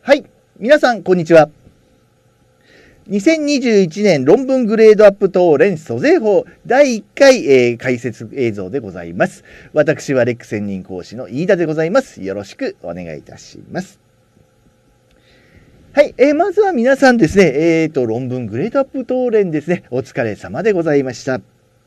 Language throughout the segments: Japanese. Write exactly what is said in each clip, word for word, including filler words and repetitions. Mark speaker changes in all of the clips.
Speaker 1: はい。皆さん、こんにちは。にせんにじゅういちねん論文グレードアップ答練租税法だいいっかい、えー、解説映像でございます。私はレック専任講師の飯田でございます。よろしくお願いいたします。はい。えー、まずは皆さんですね、えーと、論文グレードアップ答練ですね、お疲れ様でございました。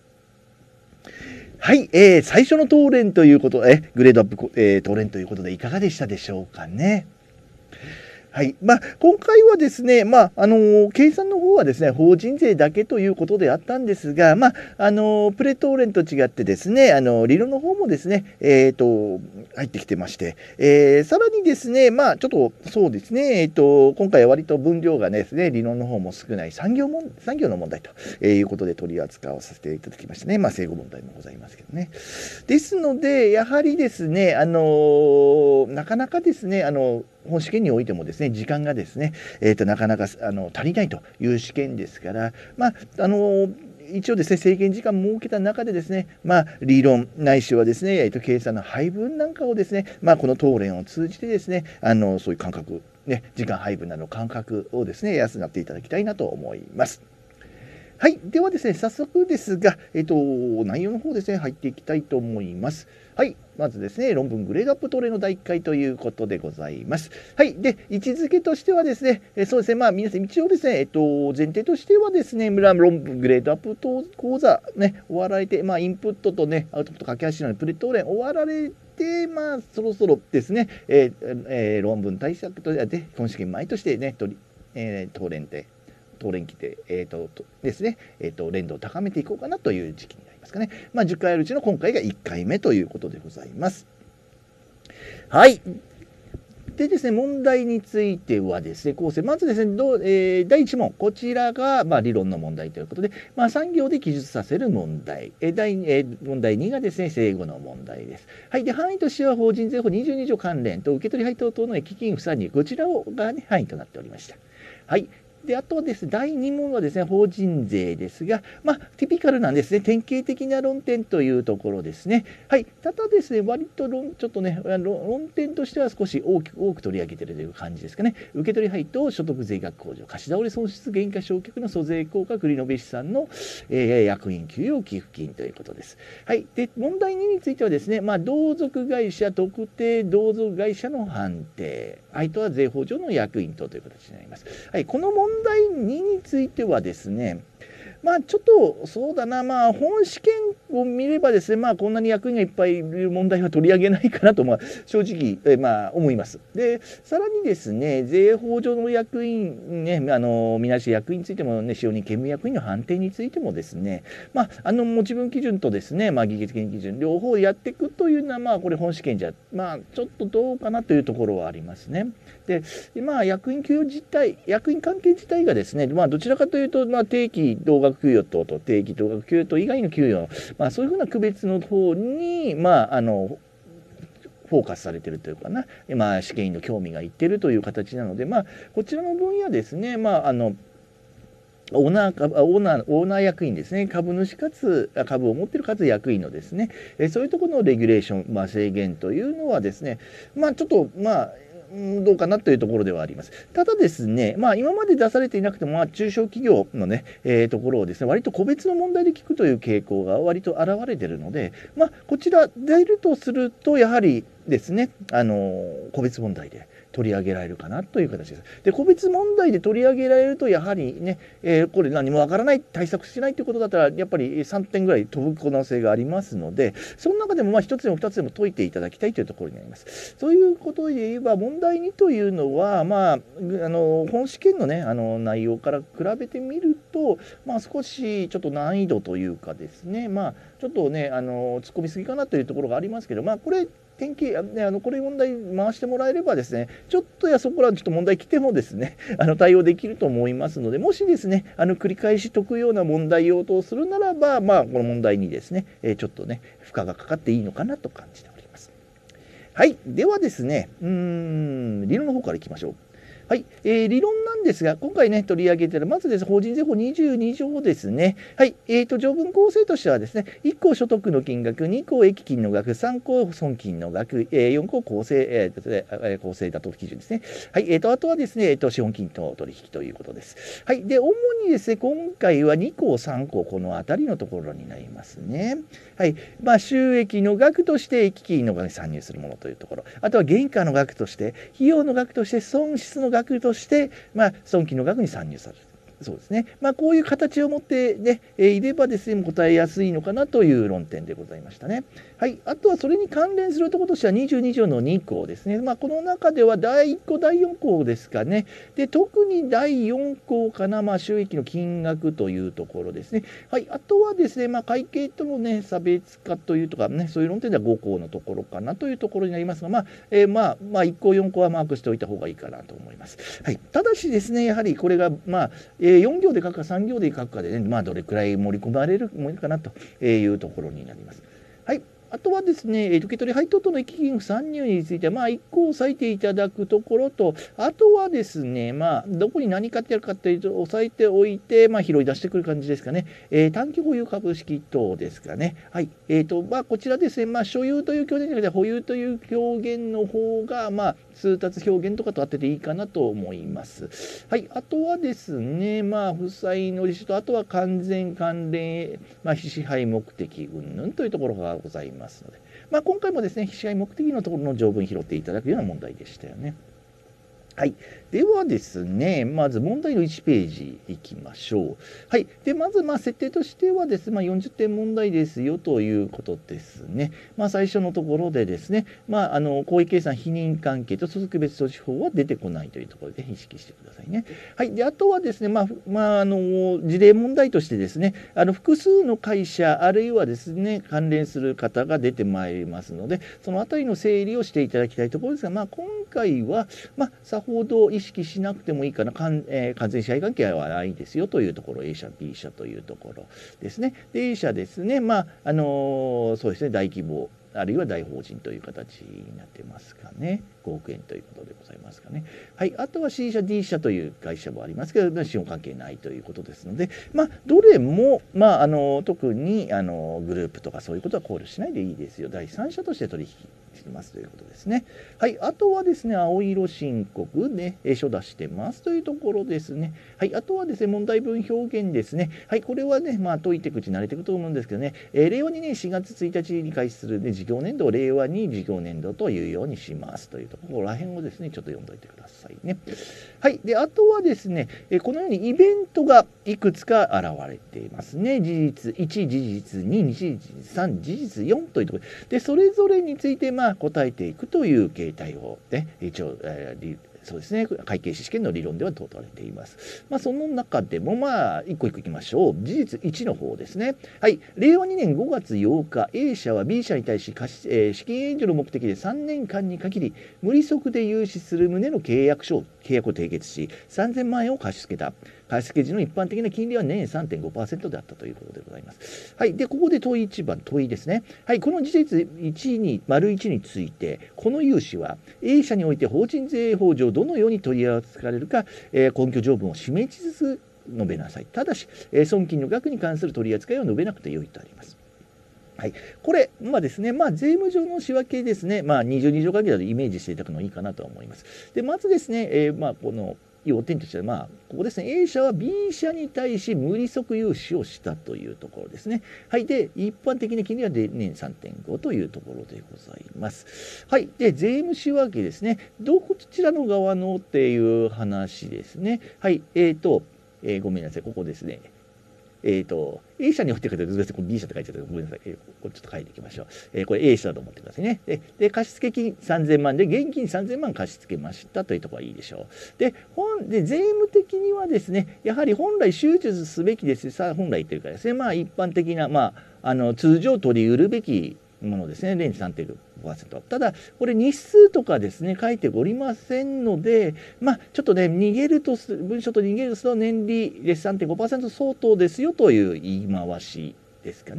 Speaker 1: はい。えー、最初の答練ということで、えグレードアップ、えー、答練ということでいかがでしたでしょうかね。はい。まあ、今回はですね、まあ、あのー、計算の方はですね、法人税だけということであったんですが、まあ、あのー、プレ答練と違ってですね、あのー、理論の方もですね、えっと、入ってきてまして、えー、さらにですね、まあ、ちょっと、そうですね、えっと、今回は割と分量がですね、理論の方も少ない産業も、産業の問題ということで取り扱わさせていただきましたね。まあ、正誤問題もございますけどね。ですので、やはりですね、あのなかなかですね、あの、本試験においてもですね、時間がですね、えーと、なかなかあの足りないという試験ですから、まあ、あの一応ですね、制限時間を設けた中でですね、まあ、理論ないしはですね、えーと、計算の配分なんかをですね、まあ、この答練を通じてですね、あのそういう感覚、ね、時間配分などの感覚をですね、養っていただきたいなと思います。はい。ではですね、早速ですが、えっと、内容の方ですね、入っていきたいと思います。はい。まずですね、論文グレードアップ答練のだいいっかいということでございます。はい。で、位置づけとしてはですね、えそうですね、まあ皆さん一応ですね、えっと、前提としてはですね、論文グレードアップ講座ね、終わられて、まあインプットとね、アウトプット駆け足のプレ答練終わられて、まあそろそろですね、えーえー、論文対策とで、本試験前としてね、取り、えー、答練で、答練期で、えーとですね、えーと、連動を高めていこうかなという時期になりますかね。まあ、じゅっかいあるうちの今回がいっかいめということでございます。はい。でですね、問題についてはですね、構成、まずですね、どえー、だいいち問、こちらが、まあ、理論の問題ということで、まあ、さん行で記述させる問題、えーだいえー、問題にがですね、正誤の問題です。はい。で、範囲としては、法人税法にじゅうに条関連と受取配当等の益金不算入、こちらが、ね、範囲となっておりました。はい。で、あとはですね、だいに問はですね、法人税ですが、まあ、ティピカルなんですね、典型的な論点というところですね。はい。ただですね、割と論、ちょっとね、論点としては少し大きく、多く取り上げているという感じですかね。受取配当、所得税額控除、貸し倒れ損失減価償却の租税効果、繰延資産の、えー、役員給与寄付金ということです。はい。で、問題にについてはですね、まあ、同族会社、特定同族会社の判定、あとは税法上の役員等という形になります。はい。この問題にについてはですね、まあちょっとそうだな、まあ本試験を見ればですね、まあこんなに役員がいっぱいいる問題は取り上げないかなと、まあ正直、えまあ思います。で、さらにですね、税法上の役員、ね、あの、みなし役員についてもね、使用人兼務役員の判定についてもですね、まああの、持ち分基準とですね、まあ議決権基準、両方やっていくというのは、まあこれ本試験じゃ、まあちょっとどうかなというところはありますね。で、まあ役員給与自体、役員関係自体がですね、まあどちらかというと、まあ定期同額給与と、と定期同額給与と以外の給与、まあそういうふうな区別の方に、まああの、フォーカスされてるというかな、まあ試験員の興味がいってるという形なので、まあこちらの分野ですね、まああの、オーナー、オーナー、オーナー役員ですね。株主かつ、株を持っているかつ役員のですね、えそういうところのレギュレーション、まあ制限というのはですね、まあちょっと、まあ、どうかなというところではあります。ただですね、まあ今まで出されていなくても、まあ中小企業のね、えー、ところをですね、割と個別の問題で聞くという傾向が割と現れているので、まあこちら出るとすると、やはりですね、あの、個別問題で取り上げられるかなという形です。で、個別問題で取り上げられると、やはりね、えー、これ何もわからない、対策しないということだったら、やっぱりさんてんぐらい飛ぶ可能性がありますので、その中でもまあひとつでもふたつでも解いていただきたいというところになります。そういうことで言えば、問題にというのは、まあ、あの、本試験のね、あの、内容から比べてみると、まあ少しちょっと難易度というかですね、まあ、ちょっとね、あの、突っ込みすぎかなというところがありますけど、まあ、これ、典型、ね、あのこれ問題回してもらえればですね、ちょっとやそこらちょっと問題来てもですね、あの対応できると思いますので、もしですね、あの繰り返し解くような問題用途をするならば、まあ、この問題にですね、えちょっとね、負荷がかかっていいのかなと感じております。はい。ではですね、うーん、理論の方からいきましょう。はい、えー、理論なんなんですが、今回ね、取り上げてる、まずですね、法人税法にじゅうに条ですね。はい。えっ、と、条文構成としてはですね、いっ項所得の金額、に項益金の額、さん項損金の額、えー、よん項構成、えーえー、構成妥当基準ですね。はい。えっ、と、あとはですね、えっ、と、資本金と取引ということです。はい。で、主にですね、今回はに項、さん項、このあたりのところになりますね。はい。まあ、収益の額として益金の額に参入するものというところ。あとは原価の額として、費用の額として、損失の額として、まあ、損金の額に参入される。そうですね。まあ、こういう形を持ってね、えー、いればですね、答えやすいのかなという論点でございましたね。はい。あとはそれに関連するところとしてはにじゅうに条のに項ですね。まあ、この中ではだいいっ項、だいよん項ですかね。で、特にだいよん項かな、まあ、収益の金額というところですね。はい。あとはですね、まあ、会計とのね、差別化というとかね、そういう論点ではご項のところかなというところになりますが、まあ、えー、まあ、まあ、いっ項、よん項はマークしておいた方がいいかなと思います。はい。ただしですね、やはりこれが、まあ、えーよん行で書くかさん行で書くかでね、まあ、どれくらい盛り込まれるものかなというところになります。はい。あとはですね、受け取り配当との益金参入については、まあ、いっ項押さえていただくところと、あとはですね、まあ、どこに何買ってやるかというと、押さえておいて、まあ、拾い出してくる感じですかね。えー、短期保有株式等ですかね。はい。えっ、ー、と、まあ、こちらですね、まあ、所有という表現じゃなくて、保有という表現の方が、まあ、通達表現とかと当てていいかなと思います。はい。あとはですね、まあ、負債の利子と、あとは完全関連、まあ、非支配目的云々というところがございます。ますので、まあ、今回もですね、非支配目的のところの条文拾っていただくような問題でしたよね。はい。ではですね、まず問題のいちページいきましょう。はい。で、まず、まあ、設定としてはですね、まあ、よんじゅってん問題ですよということですね。まあ、最初のところでですね、まあ、あの、公益計算否認関係と所得別措置法は出てこないというところで意識してくださいね。はい。で、あとはですね、まあ、まあ、あの、事例問題としてですね、あの、複数の会社、あるいはですね、関連する方が出てまいりますので、そのあたりの整理をしていただきたいところですが、まあ、今回は、まあ、ほど意識しなくてもいいかな、かんえー、完全支配関係はないですよというところ、A 社、B 社というところですね。で、A 社ですね、まあ、あのー、そうですね、大規模、あるいは大法人という形になってますかね。ごおくえんということでございますかね。はい。あとは C 社、D 社という会社もありますけど、資本関係ないということですので、まあ、どれも、まあ、あの、特に、あの、グループとかそういうことは考慮しないでいいですよ。第三者として取引してますということですね。はい。あとはですね、青色申告で、え書出してますというところですね。はい。あとはですね、問題文表現ですね。はい。これはね、まあ、解いていくうちに慣れていくと思うんですけどね、えー、令和にねんしがつついたちに開始する、ね、事業年度を令和に事業年度というようにしますというところら辺をですね、ちょっと読んどいてくださいね。はい。で、あとはですね、えこのようにイベントがいくつか現れていますね。事実いち、事実に、事実さん、事実よんというところで、それぞれについてまあ答えていくという形態をね、一応、えーそうですね、会計士試験の理論では問われています。まあ、その中でも、まあ、一個一個いきましょう。事実いちの方ですね。はい。令和にねんごがつようか、A 社は B 社に対し、貸しえー、資金援助の目的でさんねんかんに限り、無利息で融資する旨の契約書を、契約を締結し、さんぜんまんえんを貸し付けた。貸付時の一般的な金利は年 さんてんごパーセント であったということでございます。はい。で、ここで問いいちばん、問いですね。はい。この事実いちに、丸いちについて、この融資は A 社において法人税法上どのように取り扱われるか、えー、根拠条文を示しつつ述べなさい。ただし、えー、損金の額に関する取り扱いは述べなくてよいとあります。はい、これ、まあですね、まあ、税務上の仕分けですね、まあ、にじゅうに条限りでイメージしていただくのがいいかなと思います。で、まずですね、えー、まあ、この、要点としては、まあ、ここですね、A 社は B 社に対し無利息融資をしたというところですね。はい。で、一般的な金利は年 さんてんご というところでございます。はい。で、税務仕分けですね。どちらの側のっていう話ですね。はい。えっ、ー、と、えー、ごめんなさい、ここですね。えっ、ー、と、A 社によって書いてあると、B 社って書いてあるごめんなさい。えー、これちょっと書いていきましょう。えー、これ A 社だと思ってくださいね。で、で貸付金さんぜんまんで、現金さんぜんまん貸し付けましたというところはいいでしょう。で、本で税務的にはですね、やはり本来手術すべきです。さあ、本来言ってるからですね、まあ一般的な、まあ、あの、通常取り得るべきものですね、年 さんてんごパーセント。ただ、これ日数とかですね、書いておりませんので、まあ、ちょっとね、逃げるとす、文書と逃げると年利 さんてんごパーセント 相当ですよという言い回しですかね。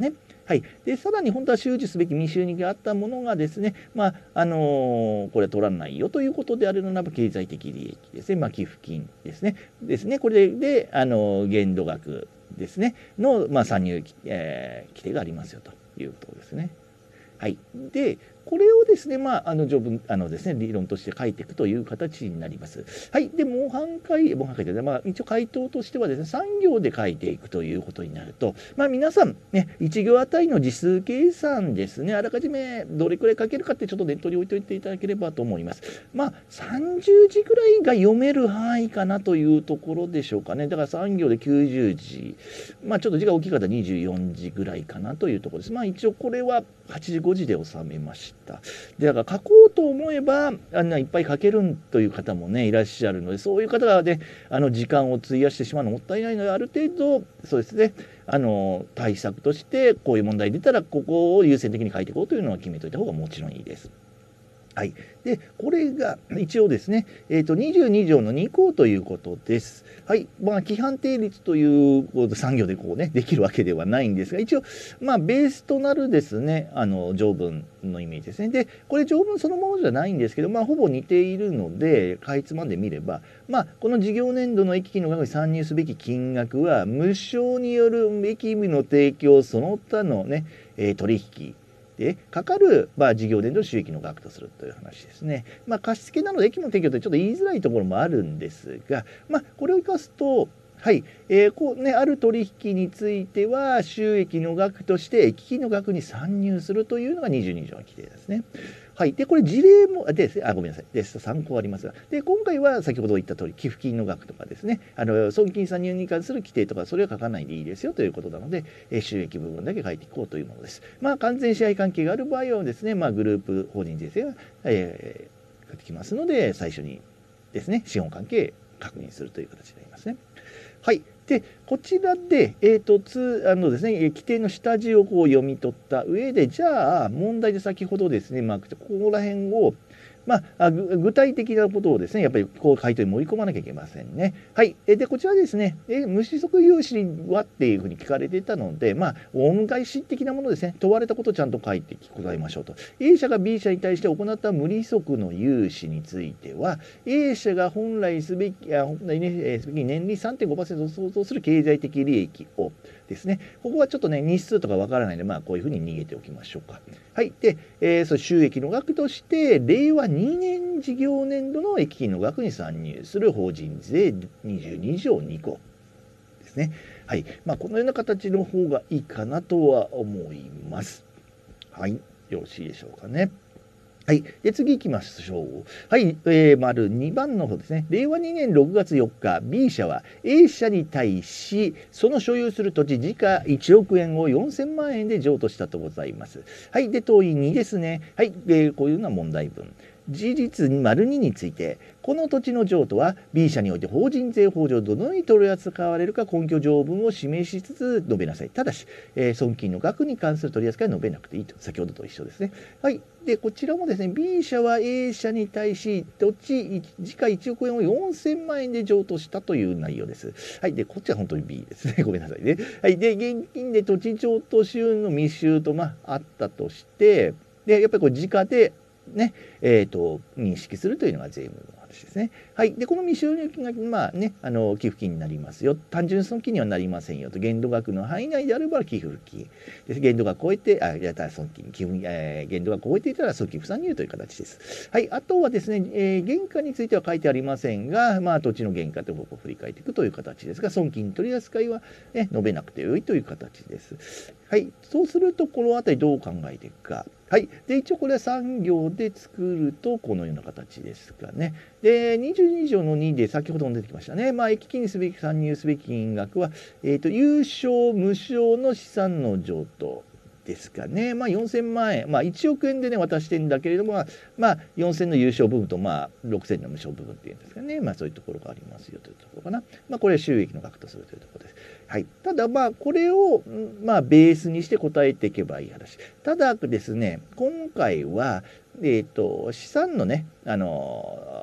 Speaker 1: はい、でさらに本当は収受すべき未収入があったものがですね、まああのーこれは取らないよということであるならば経済的利益ですね、まあ、寄付金ですね、ですねこれで、あのー限度額ですねの、まあ、参入、えー規定がありますよということですね。はい、でこれをですね、まあ、あの条文あのですね理論として書いていくという形になります。はい、で模範解模範解で、まあ、一応回答としてはですねさん行で書いていくということになると、まあ、皆さんねいち行あたりの字数計算ですねあらかじめどれくらい書けるかってちょっと念頭に置いておいていただければと思います。まあさんじゅう字くらいが読める範囲かなというところでしょうかね。だからさん行できゅうじゅう字、まあちょっと字が大きい方にじゅうよん字ぐらいかなというところです。まあ一応これははちじご字で収めました。でだから書こうと思えばあんないっぱい書けるという方もねいらっしゃるので、そういう方がねあの時間を費やしてしまうのもったいないので、ある程度そうですねあの対策としてこういう問題出たらここを優先的に書いていこうというのは決めといた方がもちろんいいです。はい、でこれが一応ですね、えー、とにじゅうに条のに項ということです。はい、まあ規範定律という産業でこうねできるわけではないんですが、一応まあベースとなるですねあの条文のイメージですね。でこれ条文そのものじゃないんですけど、まあほぼ似ているのでかいつまんでみれば、まあこの事業年度の益金の額に参入すべき金額は無償による益務の提供その他のね、えー、取引でかかる、まあ、事業年度の収益の額とするという話ですね。まあ、貸付なので益の提供ってちょっと言いづらいところもあるんですが、まあ、これを生かすと、はい、えーこうね、ある取引については収益の額として益金の額に参入するというのがにじゅうに条の規定ですね。はい、でこれ事例もであごめんなさいです参考ありますが、で今回は先ほど言った通り寄付金の額とかですねあの損金参入に関する規定とかそれは書かないでいいですよということなので、えー収益部分だけ書いていこうというものです。まあ完全支配関係がある場合はですね、まあ、グループ法人税制が、えー、書いてきますので最初にですね資本関係確認するという形になりますね。はい。で、こちらで、えーと、つあのですね、規定の下地をこう読み取った上で、じゃあ、問題で先ほどですね、まあ、ここら辺を、まあ、具体的なことをですね、やっぱりこう回答に盛り込まなきゃいけませんね。はい。で、こちらですね、え無資則融資はっていうふうに聞かれていたので、まあ、オウム返し的なものですね、問われたことをちゃんと書いて答えましょうと。A 社が B 社に対して行った無利息の融資については、A 社が本来すべき、あ本来ね、すべき年利 さんてんごパーセント を相当する経済的利益をですね、ここはちょっとね、日数とかわからないので、まあ、こういうふうに逃げておきましょうか。はい。で、えー、その収益の額として、令和にねん事業年度の益金の額に参入する法人税にじゅうに条に項ですね。はい。まあ、このような形の方がいいかなとは思います。はい。よろしいでしょうかね。はい。で、次行きましょう。はい。えー、丸にばんの方ですね。令和にねんろくがつよっか、B 社は A 社に対し、その所有する土地時価いちおくえんをよんせんまんえんで譲渡したとございます。はい。で、問いにですね。はい。で、こういうような問題文。事実丸にについて、この土地の譲渡は B 社において法人税法上どのように取り扱われるか根拠条文を示しつつ述べなさい。ただし、えー、損金の額に関する取り扱いは述べなくていいと。先ほどと一緒ですね。はい。で、こちらもですね、B 社は A 社に対し、土地、時価いちおくえんをよんせんまんえんで譲渡したという内容です。はい。で、こっちは本当に B ですね。ごめんなさいね。はい。で、現金で土地譲渡収の未収と、まあ、あったとして、で、やっぱりこれ時価で、ね、えーと、認識するというのが税務の話ですね。はい。で、この未収入金が、まあね、あの、寄付金になりますよ。単純損金にはなりませんよと。限度額の範囲内であれば寄付金。です。限度が超えて、あ、いや、損金、寄付、えー、限度が超えていたら損金不参入という形です。はい。あとはですね、えー、原価については書いてありませんが、まあ、土地の原価とここを振り返っていくという形ですが、損金取り扱いは、ね、述べなくてよいという形です。はい。そうすると、このあたりどう考えていくか。はい。で、一応これはさん行で作ると、このような形ですかね。で、にじゅうに条のにで先ほども出てきましたね。まあ、益金にすべき、参入すべき金額は、えっと、有償無償の資産の譲渡ですかね。まあ、よんせんまんえん。まあ、いちおくえんでね、渡してるんだけれども、まあ、よんせんの有償部分と、まあ、ろくせんの無償部分っていうんですかね。まあ、そういうところがありますよというところかな。まあ、これは収益の額とするというところです。はい。ただ、まあ、これを、まあ、ベースにして答えていけばいい話。ただですね、今回は、えっと、資産のね、あの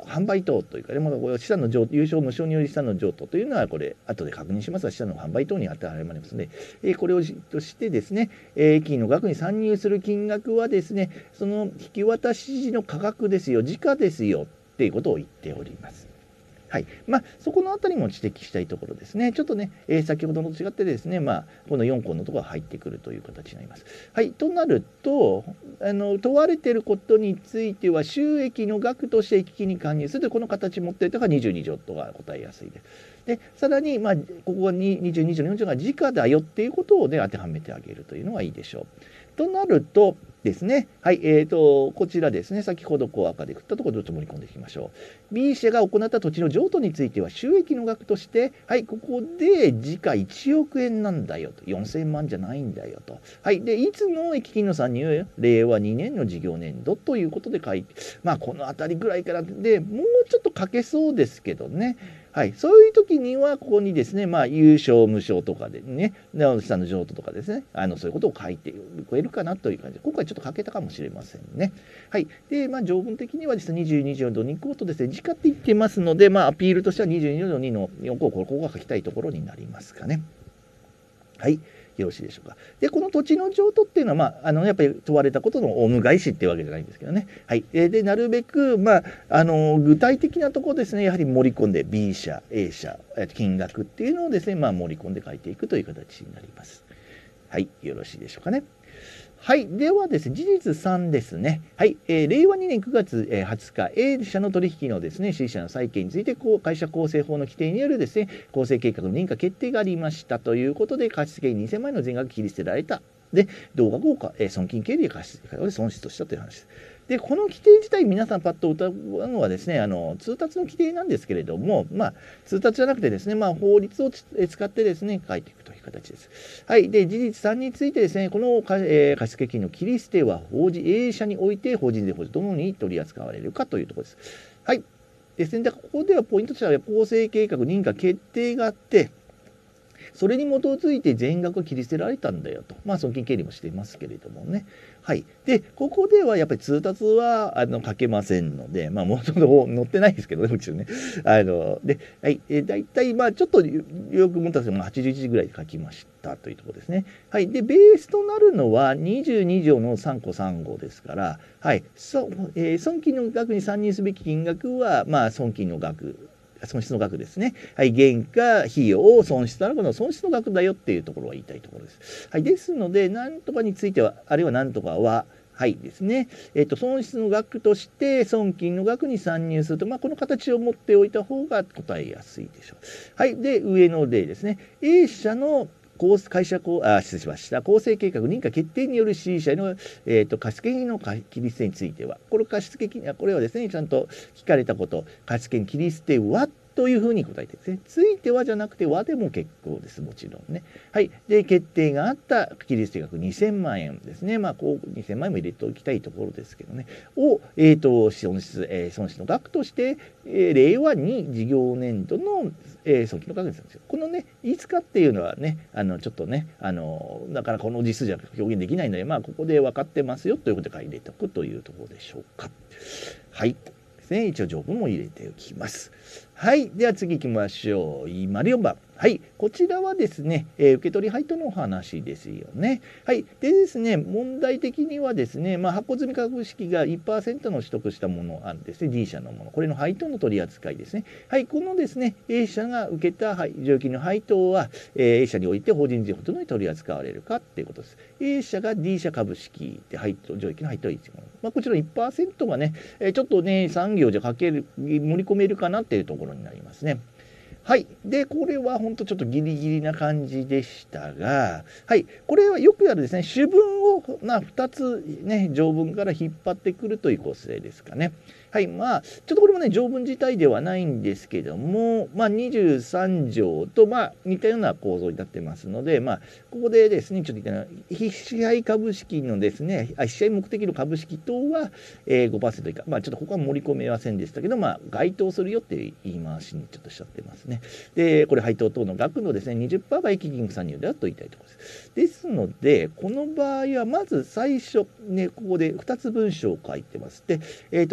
Speaker 1: 販売等というかね、まあ、資産の譲渡、優勝無償による資産の譲渡というのは、これ、後で確認しますが、資産の販売等に当てはまりますので、えー、これをとしてですね、えー、金の額に参入する金額はですね、その引き渡し時の価格ですよ、時価ですよっていうことを言っております。はい、まあ、そこのあたりも指摘したいところですね。ちょっとね、えー、先ほどのと違ってですね、まあ、このよん項のところが入ってくるという形になります。はい、となると、あの問われていることについては、収益の額として基金に加入するというこの形を持っているとがにじゅうに条とが答えやすいです。で、さらに、まあ、ここににじゅうに条のよん条が時価だよっていうことをね、当てはめてあげるというのがいいでしょう。となると、ですね。はい。えーと、こちらですね。先ほどこう赤で振ったところちょっと盛り込んでいきましょう。B 社が行った土地の譲渡については収益の額として、はい、ここで時価いちおくえんなんだよと。よんせんまんじゃないんだよと。はい。で、いつの基金の参入、れいわにねんの事業年度ということで書いて、まあ、このあたりぐらいからで、もうちょっと書けそうですけどね。はい、そういう時には、ここにですね、まあ、優勝無償とかでね、資産の譲渡とかですね、あのそういうことを書いてくれるかなという感じで、今回ちょっと書けたかもしれませんね。はい。で、まあ、条文的にはですね、にじゅうに条のに項とですね、時価って言ってますので、まあ、アピールとしてはにじゅうに条のにのよん項、ここが書きたいところになりますかね。はい。よろしいでしょうか。で、この土地の譲渡っていうのは、まあ、あの、やっぱり問われたことのオウム返しっていうわけじゃないんですけどね。はい。で、なるべく、まあ、あの、具体的なところですね、やはり盛り込んで B 社、A 社、金額っていうのをですね、まあ、盛り込んで書いていくという形になります。はい。よろしいでしょうかね。はい。ではですね、事実さんですね。はい。えー、れいわにねんくがつはつか、A 社の取引のですね、C 社の債権について、こう会社構成法の規定によるですね、構成計画の認可決定がありましたということで、貸付にせんまん円の全額切り捨てられた。で、同額を、えー、損金経理で貸し付けで損失としたという話です。で、この規定自体、皆さんパッと歌うのはですね、あの通達の規定なんですけれども、まあ、通達じゃなくてですね、まあ、法律を使ってですね、書いていくという形です。はい。で、事実さんについてですね、この、えー、貸付金の切り捨ては、法人 A 社において法人税法とともに取り扱われるかというところです。はい。ですね、でここではポイントとしては、構成計画認可決定があって、それに基づいて全額切り捨てられたんだよと。まあ、損金経理もしていますけれどもね。はい。で、ここではやっぱり通達は、あの、書けませんので、まあ、もうちょっと載ってないですけどね、もちろんね。あの、で、はい。え、大体、まあ、ちょっとよく思ったんですけど、はちじゅういちじぐらいで書きましたというところですね。はい。で、ベースとなるのはにじゅうに条のさん項さん号ですから、はい。そえー、損金の額に参入すべき金額は、まあ、損金の額。損失の額ですね。はい、原価、費用、損失ならこの損失の額だよっていうところは言いたいところです。はい、ですので、なんとかについては、あるいはなんとかは、はいですね。えっと、損失の額として損金の額に参入すると、まあ、この形を持っておいた方が答えやすいでしょう。はい。で、上の例ですね。A 社の会社こうあ失礼しました構成計画認可決定による C 社の、えーと、貸付金の切り捨てについては、これ貸付金、これはですね、ちゃんと聞かれたこと、貸付金切り捨てはというふうに答えてですね、ついてはじゃなくてはでも結構です、もちろんね。はい。で、決定があった切り捨て額にせんまんえんですね。まあ、こうにせんまんえんも入れておきたいところですけどね。を、えっと、損失、えー、損失の額として、えー、れいわに事業年度の、えー、損金の額にするんですよ。このね、いつかっていうのはね、あの、ちょっとね、あの、だからこの実数じゃ表現できないので、まあ、ここで分かってますよということで入れておくというところでしょうか。はい。ですね。一応条文も入れておきます。はい。では次行きましょう。丸よんばん。はい。こちらはですね、えー、受取配当のお話ですよね。はい。でですね、問題的にはですね、まあ、発行済み株式が いちパーセント の取得したものあるんですね。D 社のもの。これの配当の取り扱いですね。はい。このですね、A 社が受けた剰金の配当は、えー、A 社において法人税法とのに取り扱われるかっていうことです。A 社が D 社株式で配当、剰金の配当いちもの。まあ、こちら いちパーセント がね、えー、ちょっとね、さん行じゃ書ける、盛り込めるかなっていうところになりますね。はい。で、これは本当ちょっとギリギリな感じでしたが、はい。これはよくあるですね、主文を、まあ、ふたつね、条文から引っ張ってくるという構成ですかね。はい。まあ、ちょっとこれもね、条文自体ではないんですけども、まあ、にじゅうさん条と、まあ、似たような構造になってますので、まあ、ここでですね、ちょっと言った非支配株式のですね、支配目的の株式等は、えー、ごパーセント以下。まあ、ちょっとここは盛り込めませんでしたけど、まあ、該当するよっていう言い回しにちょっとしちゃってますね。で、これ配当等の額のですね、にじゅっパーセント が益金参入であると言いたいところです。ですので、この場合は、まず最初、ね、ここでふたつ文章を書いてます。で、えっと、一文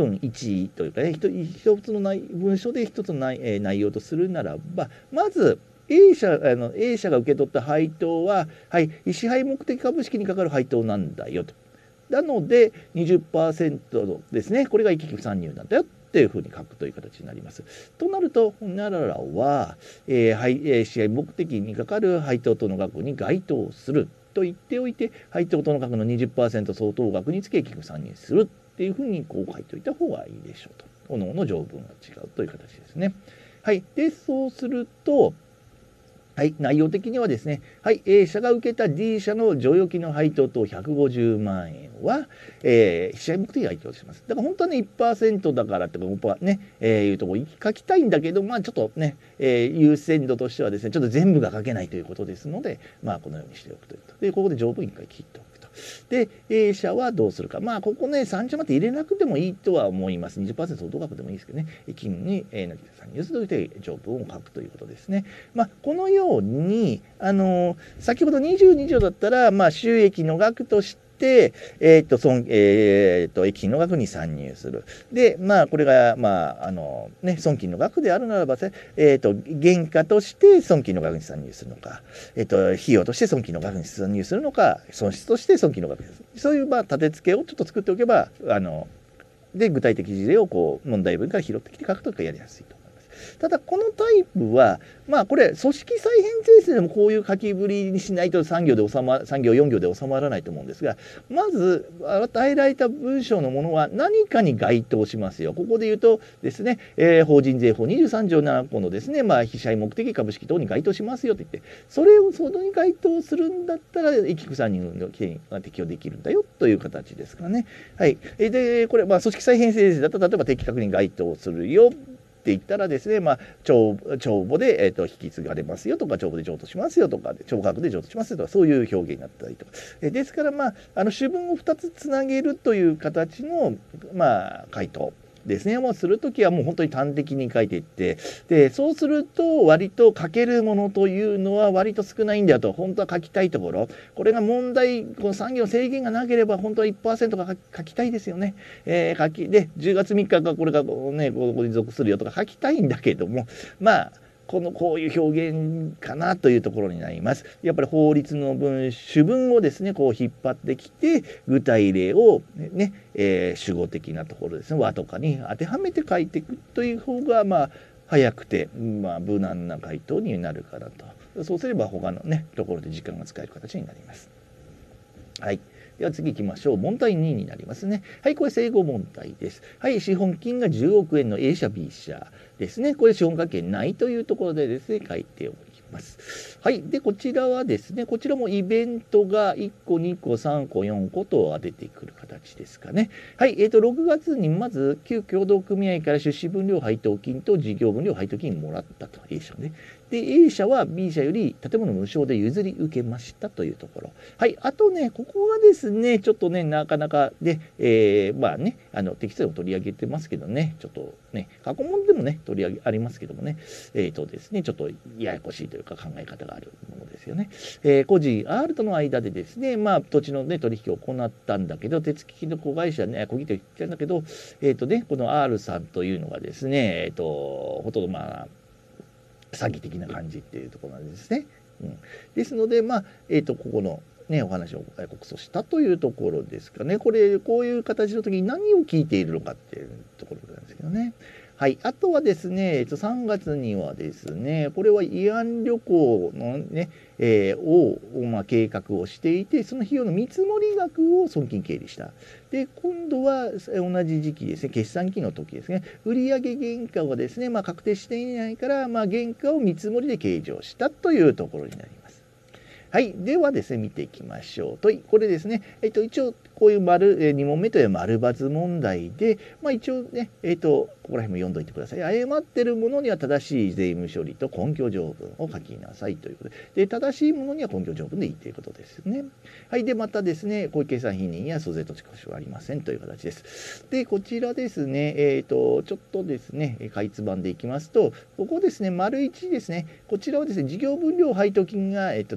Speaker 1: 文いちというかね、一つの内文書で一つの内,、えー、内容とするならば、まず A 社, あの A 社が受け取った配当は、はい、支配目的株式にかかる配当なんだよと。なので にじゅっパーセント ですね、これが一級参入なんだよっていうふうに書くという形になります。となると、ほにゃららは、えーはいえー、支配目的にかかる配当等の額に該当すると言っておいて、配当等の額の にじゅっパーセント 相当額につき一級参入するっていうふうにこう書いておいた方がいいでしょうと。各々の条文が違うという形ですね。はい。で、そうすると、はい、内容的にはですね、はい、A 社が受けた D 社の剰余金の配当等ひゃくごじゅうまんえんは、えー、支配目的に該当します。だから本当はね、いちパーセント だからってことはね、えー、いうところ書きたいんだけど、まあちょっとね、えー、優先度としてはですね、ちょっと全部が書けないということですので、まあこのようにしておくということ。で、ここで条文いっかい切っておくと。で、A 社はどうするか。まあここね、さんじょうまで入れなくてもいいとは思います。にじゅっパーセント 相当額でもいいですけどね、金に、えー、参入するという条文を書くということですね。まあこのように、あのー、先ほどにじゅうに条だったら、まあ、収益の額として、えっ、ー、と、損、えっ、ー、と、益金の額に参入する。で、まあ、これが、まあ、あの、ね、損金の額であるならば、えっ、と、原価として損金の額に参入するのか、えっ、と、費用として損金の額に参入するのか、損失として損金の額にする。そういう、まあ、立て付けをちょっと作っておけば、あの、で、具体的事例をこう、問題文から拾ってきて書くとかやりやすいと。ただこのタイプはまあこれ組織再編成数でもこういう書きぶりにしないとさん行で収まさん行よん行で収まらないと思うんですが、まず与えられた文章のものは何かに該当しますよ。ここで言うとですね、えー、法人税法にじゅうさん条なな項のですね、まあ被害目的株式等に該当しますよと言って、それをそれに該当するんだったら一級参入の規定が適用できるんだよという形ですからね。はい。でこれまあ組織再編成数だと例えば適格に該当するよって言ったらですね、まあ、帳帳簿で、えー、と引き継がれますよとか、帳簿で譲渡しますよとか、帳額で譲渡しますよとか、そういう表現になったりとか。えー、ですから、まあ、あの主文をふたつつなげるという形の、まあ、回答ですね。もうするときはもう本当に端的に書いていって、で、そうすると割と書けるものというのは割と少ないんだと、本当は書きたいところ、これが問題、この産業制限がなければ本当はいちパーセントが書きたいですよね。えー、書き、で、じゅうがつみっかがこれがこうね、ここに属するよとか書きたいんだけども、まあ、このこういう表現かなというところになります。やっぱり法律の文主文をですねこう引っ張ってきて具体例をね、えー、主語的なところですね和とかに当てはめて書いていくという方がまあ早くて、まあ、無難な回答になるかなと。そうすれば他のねところで時間が使える形になります。はい。では次行きましょう。問題にになりますね。はい、これ正誤問題です。はい、資本金がじゅうおくえんの A 社 B 社ですね。これ資本関係ないというところでですね、書いております。はい、で、こちらはですね、こちらもイベントがいっこ、にこ、さんこ、よんこと出てくる形ですかね。はい、えっ、ー、と、ろくがつにまず、旧共同組合から出資分量配当金と事業分量配当金もらったと、A 社ね。で、A 社は B 社より建物無償で譲り受けましたというところ。はい。あとね、ここがですね、ちょっとね、なかなかで、えー、まあね、あの、適正を取り上げてますけどね、ちょっとね、過去問でもね、取り上げ、ありますけどもね、えっ、ー、とですね、ちょっとややこしいというか考え方があるものですよね。えー、個人 R との間でですね、まあ、土地のね、取引を行ったんだけど、手付金の子会社ね、小切手を言ってるんだけど、えっ、ー、とね、この R さんというのがですね、えっ、ー、と、ほとんどまあ、詐欺的な感じっていうところなんですね。うん、ですので、まあ、えっ、ー、と、ここの、ね、お話を告訴したというところですかね。これ、こういう形の時に何を聞いているのかっていうところなんですけどね。はい。あとはですね、えっと、さんがつにはですね、これは慰安旅行のね、えー、を、まあ、計画をしていて、その費用の見積もり額を損金経理した。で、今度は同じ時期ですね、決算期の時ですね、売上原価をですね、まあ、確定していないから、まあ、原価を見積もりで計上したというところになります。はい。ではですね、見ていきましょう。と、これですね、えっと、一応、こういう丸、えに問目という丸×問題で、まあ一応ね、えっと、ここら辺も読んどいてください。誤ってるものには正しい税務処理と根拠条文を書きなさいということで、で、正しいものには根拠条文でいいということですね。はい。で、またですね、こういう計算否認や租税土地故障はありませんという形です。で、こちらですね、えっと、ちょっとですね、かいつばんでいきますと、ここですね、丸いちですね、こちらはですね、事業分量配当金が、えっと、定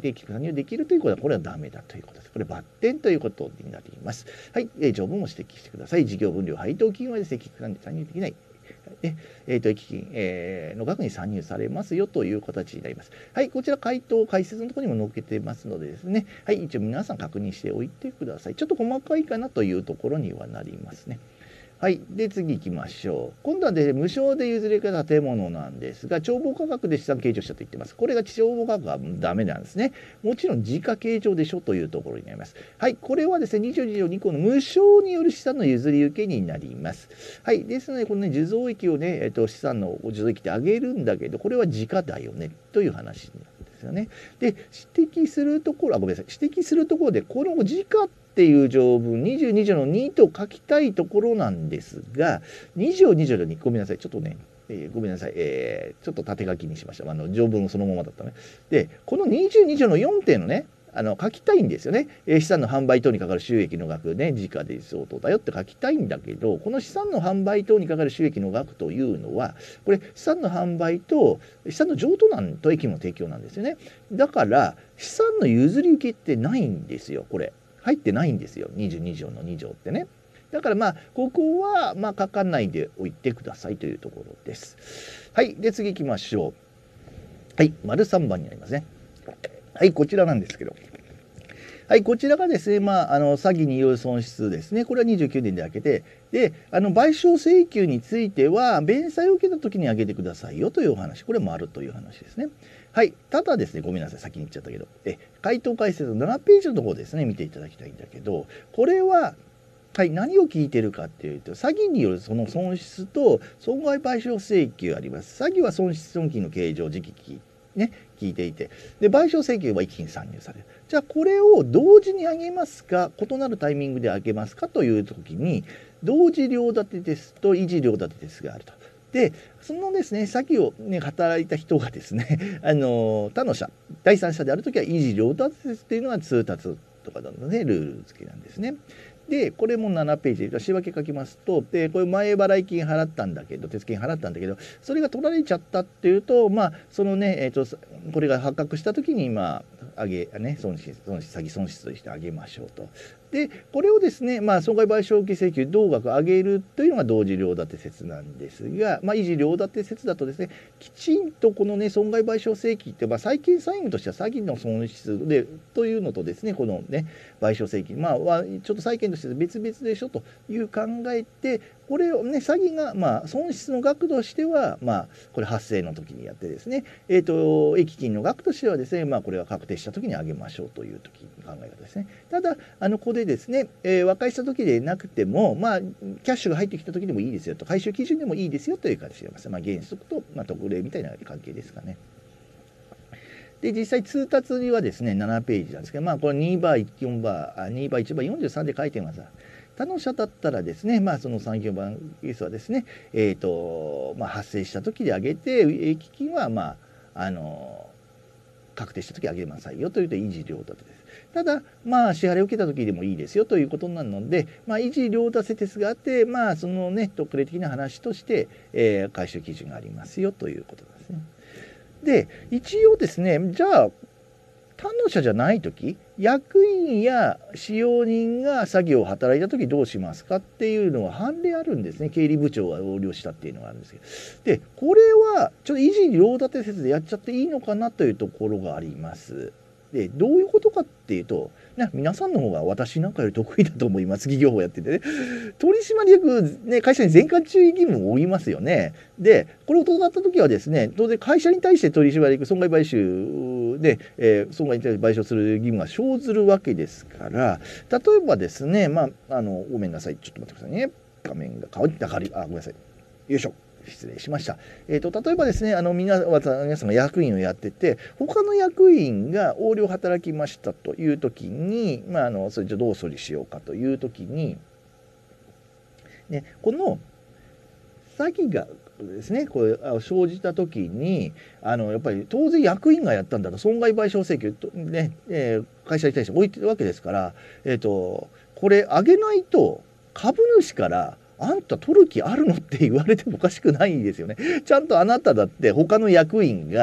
Speaker 1: 定期加入できるということは、これはダメだということです。これ、バッテンということになります。はい、えー、条文を指摘してください。事業分量、配当金はですね、定期加入できない。で、えーと、益金、えー、の額に算入されますよという形になります。はい、こちら回答、解説のところにも載っけてますのでですね、はい、一応皆さん確認しておいてください。ちょっと細かいかなというところにはなりますね。はい。で、次行きましょう。今度はで、無償で譲り受けた建物なんですが、帳簿価格で資産計上したと言ってます。これが帳簿価格はダメなんですね。もちろん時価計上でしょというところになります。はい。これはですね、にじゅうに条に項の無償による資産の譲り受けになります。はい。ですので、このね、受贈益をね、えっと、資産の受贈益ってあげるんだけど、これは時価だよね、という話になるんですよね。で、指摘するところ、あ、ごめんなさい。指摘するところで、この時価っていう条文にじゅうに条のにと書きたいところなんですが、に条に条のに、ごめんなさい、ちょっとね、えー、ごめんなさい、えー、ちょっと縦書きにしました。あの条文そのままだったね。で、このにじゅうに条のよん点のね、あの書きたいんですよね。えー、資産の販売等にかかる収益の額ね、時価で相当だよって書きたいんだけど、この資産の販売等にかかる収益の額というのは、これ資産の販売と資産の譲渡なんと益の提供なんですよね。だから資産の譲り受けってないんですよ、これ。入ってないんですよ、にじゅうに条のに条ってね。だからまあここはまあ書かないでおいてくださいというところです。はい。で、次行きましょう。はい、丸さんばんになりますね。はい、こちらなんですけど。はい、こちらがですね、まあ、あの詐欺による損失ですね。これはにじゅうきゅうねんで開けて、で、あの賠償請求については、弁済を受けたときに挙げてくださいよというお話。これもあるという話ですね。はい、ただですね、ごめんなさい、先に言っちゃったけど、え回答解説のななページのところですね、見ていただきたいんだけど、これは、はい、何を聞いてるかっていうと、詐欺によるその損失と損害賠償請求あります。詐欺は損失損金の計上時期ね、聞いていて、で賠償請求は一気に算入される。じゃあこれを同時に上げますか、異なるタイミングで上げますかという時に、同時両立てですと維持両立てですがあると。でそのですね、詐欺をね働いた人がですね、あの他の者第三者である時は維持両立てっていうのが通達とかなので、ルール付けなんですね。でこれもななページで仕分け書きますと、でこれ前払い金払ったんだけど、手付金払ったんだけど、それが取られちゃったっていうと、まあそのね、えー、とこれが発覚した時にまあ上げね損失損失詐欺損失として上げましょうと。でこれをですね、まあ、損害賠償請請求同額上げるというのが同時両立て説なんですが、まあ、維持両立て説だとですね、きちんとこのね損害賠償請求って、まあ、債権債務としては詐欺の損失でというのとですね、このね賠償請求、まあはちょっと債権として別々でしょという考えて、これをね詐欺がまあ損失の額としてはまあこれ発生の時にやってですね、えっ、と益金の額としてはですね、まあこれは確定した時に上げましょうという時の考え方ですね。ただあのここでですね、えー、和解した時でなくても、まあキャッシュが入ってきた時でもいいですよと、回収基準でもいいですよという形で、まあ、原則と、まあ、特例みたいな関係ですかね。で実際通達にはですねななページなんですけど、まあこれにバーよんバーにバーいちバーよんじゅうさんで書いてます。他の社だったらですね、まあそのさん、よんばんケースはですね、えっ、ー、とまあ発生した時で上げて、益金はまああの確定した時上げなさいよというと維持両立てです。ただまあ支払いを受けた時でもいいですよということなので、まあ、維持両立てですがあって、まあそのね特例的な話として、えー、回収基準がありますよということですね。で一応ですね、じゃあ他の者じゃない時、役員や使用人が詐欺を働いた時どうしますかっていうのは判例あるんですね。経理部長が横領したっていうのがあるんですけど、でこれはちょっと維持両立て説でやっちゃっていいのかなというところがあります。でどういうことかっていうと、ね、皆さんの方が私なんかより得意だと思います。企業法やっててね、取締役、ね、会社に全館注意義務を負いますよね。でこれを行った時はですね、当然会社に対して取締役損害買収で、えー、損害に対して賠償する義務が生ずるわけですから、例えばですね、まああのごめんなさい、ちょっと待ってくださいね、画面が変わったかり、あごめんなさい、よいしょ、失礼しました。えーと、例えばですね、あの皆皆さんが役員をやってて、他の役員が横領働きましたという時に、まあ、あのそれじゃどう処理しようかという時に、ね、この詐欺がですね、これ生じた時に、あのやっぱり当然役員がやったんだと損害賠償請求と、ねえー、会社に対して置いてるわけですから、えーと、これ上げないと株主からあんた取る気あるのって言われてもおかしくないですよね。ちゃんとあなただって他の役員が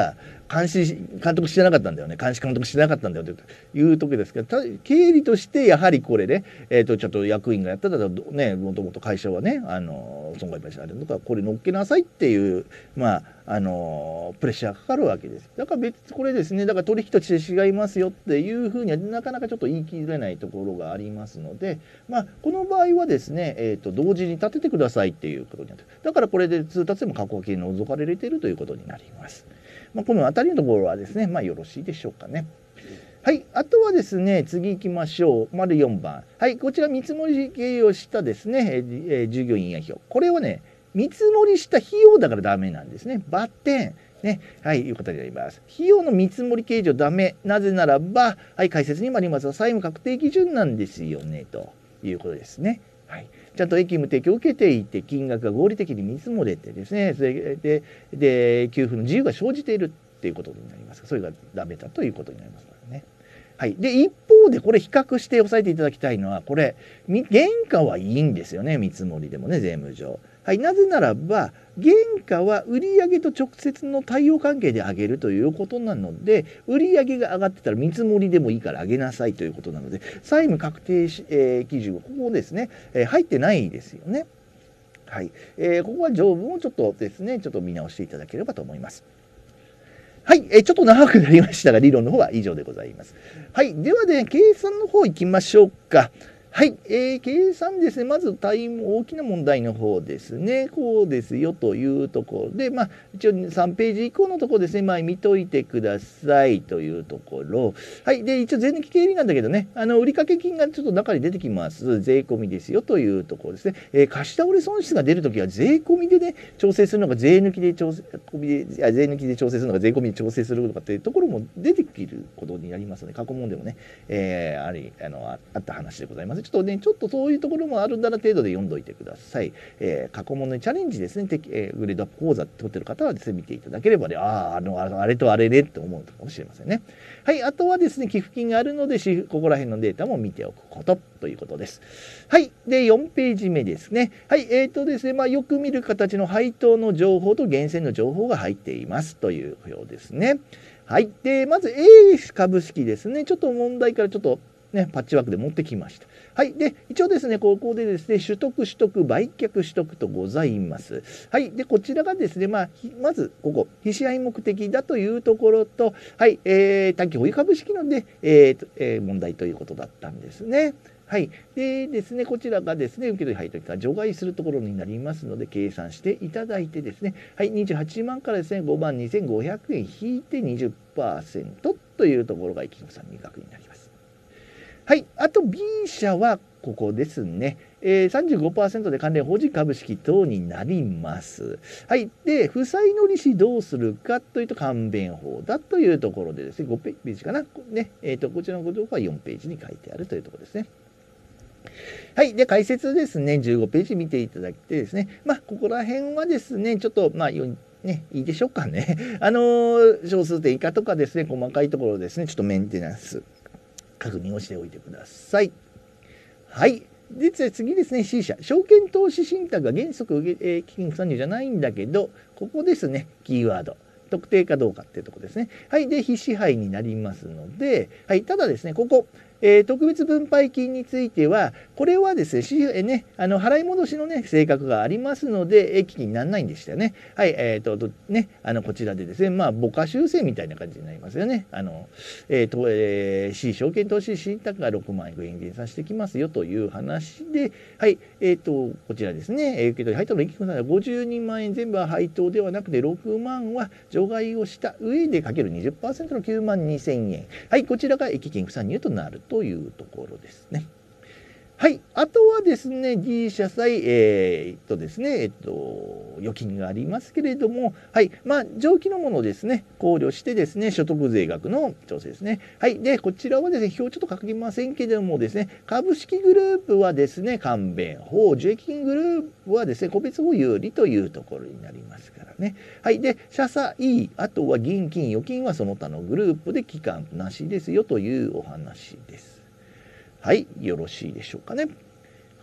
Speaker 1: 監視監督してなかったんだよね監視監督してなかったんだよという時ですけど、経理としてやはりこれで、えー、とちょっと役員がやったらねもともと会社はねあの損害賠償あるのかこれ乗っけなさいっていうまああのプレッシャーがかかるわけです。だから別にこれですねだから取引として違いますよっていうふうにはなかなかちょっと言い切れないところがありますので、まあ、この場合はですね、えー、と同時に立ててくださいっていうことになってだからこれで通達でも過去形に除かれているということになります。まあ、この辺りのところはですねまあよろしいでしょうかね。はい、あとはですね次行きましょう。丸よんばん、はい、こちら見積もり経営をしたですね、えー、従業員や費用、これはね見積もりした費用だからダメなんですね。バッテンね、はい、いうことになります。費用の見積もり計上ダメ。なぜならば、はい、解説にもありますが、債務確定基準なんですよね、ということですね。はい、ちゃんと役務提供を受けていて、金額が合理的に見積もれてですね、それで、で、給付の自由が生じているっていうことになります。それがダメだということになりますからね。はい、で一方でこれ比較して押さえていただきたいのはこれ原価はいいんですよね見積もりでもね税務上。はい、なぜならば原価は売上と直接の対応関係で上げるということなので売上が上がってたら見積もりでもいいから上げなさいということなので債務確定し、えー、基準はここですね、えー、入ってないですよね。はい、えー、ここは条文をちょっとですねちょっと見直していただければと思います。はい、えちょっと長くなりましたが、理論の方は以上でございます。はい、ではね、計算の方行きましょうか。はい、えー、計算ですね、まず大大きな問題の方ですね、こうですよというところで、まあ、一応さんページ以降のところですね、まあ、見といてくださいというところ、はい、で、一応、税抜き経理なんだけどね、あの売掛金がちょっと中に出てきます、税込みですよというところですね、えー、貸し倒れ損失が出るときは、税込みでね、調整するのか、税抜きで調整、税抜きで調整するのか、税込みで調整するのかっていうところも出てくることになりますので、過去問でもね、えー、ありあのあった話でございます。ちょっとね、ちょっとそういうところもあるんだら程度で読んどいてください。えー、過去問にチャレンジですね、えー、グレードアップ講座取ってる方はですね、見ていただければね、ああ、あの、あれとあれねって思うかもしれませんね。はい、あとはですね、寄付金があるので、ここら辺のデータも見ておくことということです。はい、で、よんページ目ですね。はい、えっ、ー、とですね、まあ、よく見る形の配当の情報と源泉の情報が入っていますという表ですね。はい、で、まず A 株式ですね、ちょっと問題からちょっとね、パッチワークで持ってきました。はい。で、一応ですね、ここでですね、取得、取得、売却、取得とございます。はい。で、こちらがですね、まあ、まず、ここ、非支配目的だというところと、はい、えー、短期保有株式ので、えーえー、問題ということだったんですね。はい。でですね、こちらがですね、受け取り配当が除外するところになりますので、計算していただいてですね、はい、にじゅうはちまんからですね、ごまんにせんごひゃくえん引いて にじゅっパーセント というところが一木さんに額になります。はい。あと B 社はここですね。えー、さんじゅうごパーセント で関連法人株式等になります。はい。で、負債の利子どうするかというと、簡便法だというところでですね、ごページかな。ね。えっ、ー、と、こちらのことはよんページに書いてあるというところですね。はい。で、解説ですね、じゅうごページ見ていただいてですね、まあ、ここら辺はですね、ちょっと、まあ、ね、いいでしょうかね。あのー、小数点以下とかですね、細かいところですね、ちょっとメンテナンス。確認をしておいてください。はい。で、次ですね、C 社。証券投資信託が原則、えー、基金不参入じゃないんだけど、ここですね、キーワード。特定かどうかっていうところですね。はい。で、非支配になりますので、はい。ただですね、ここ、えー、特別分配金については、これはですね、えね、あの払い戻しのね、性格がありますので、基金にならないんでしたよね。はい、えっ、ー、と、ね、あの、こちらでですね、まあ、母価修正みたいな感じになりますよね。あの、えー、と、えー、C 証券投資信託がろくまん円減算してきますよという話で、はい、えっ、ー、と、こちらですね、えー、受け取り配当の基金さんはごじゅうにまん円全部は配当ではなくて、ろくまんは除外をした上でかける にじゅっパーセント のきゅうまんにせんえん。はい、こちらが基金不参入となるというところですね。はい。あとはですね、D 社債、えー、っとですね、えっと、預金がありますけれども、はい。まあ、上記のものですね、考慮してですね、所得税額の調整ですね。はい。で、こちらはですね、表ちょっと書きませんけれどもですね、株式グループはですね、簡便法、受益金グループはですね、個別法有利というところになりますからね。はい。で、社債、あとは現金、預金はその他のグループで期間なしですよというお話です。はい、よろしいでしょうかね。はい。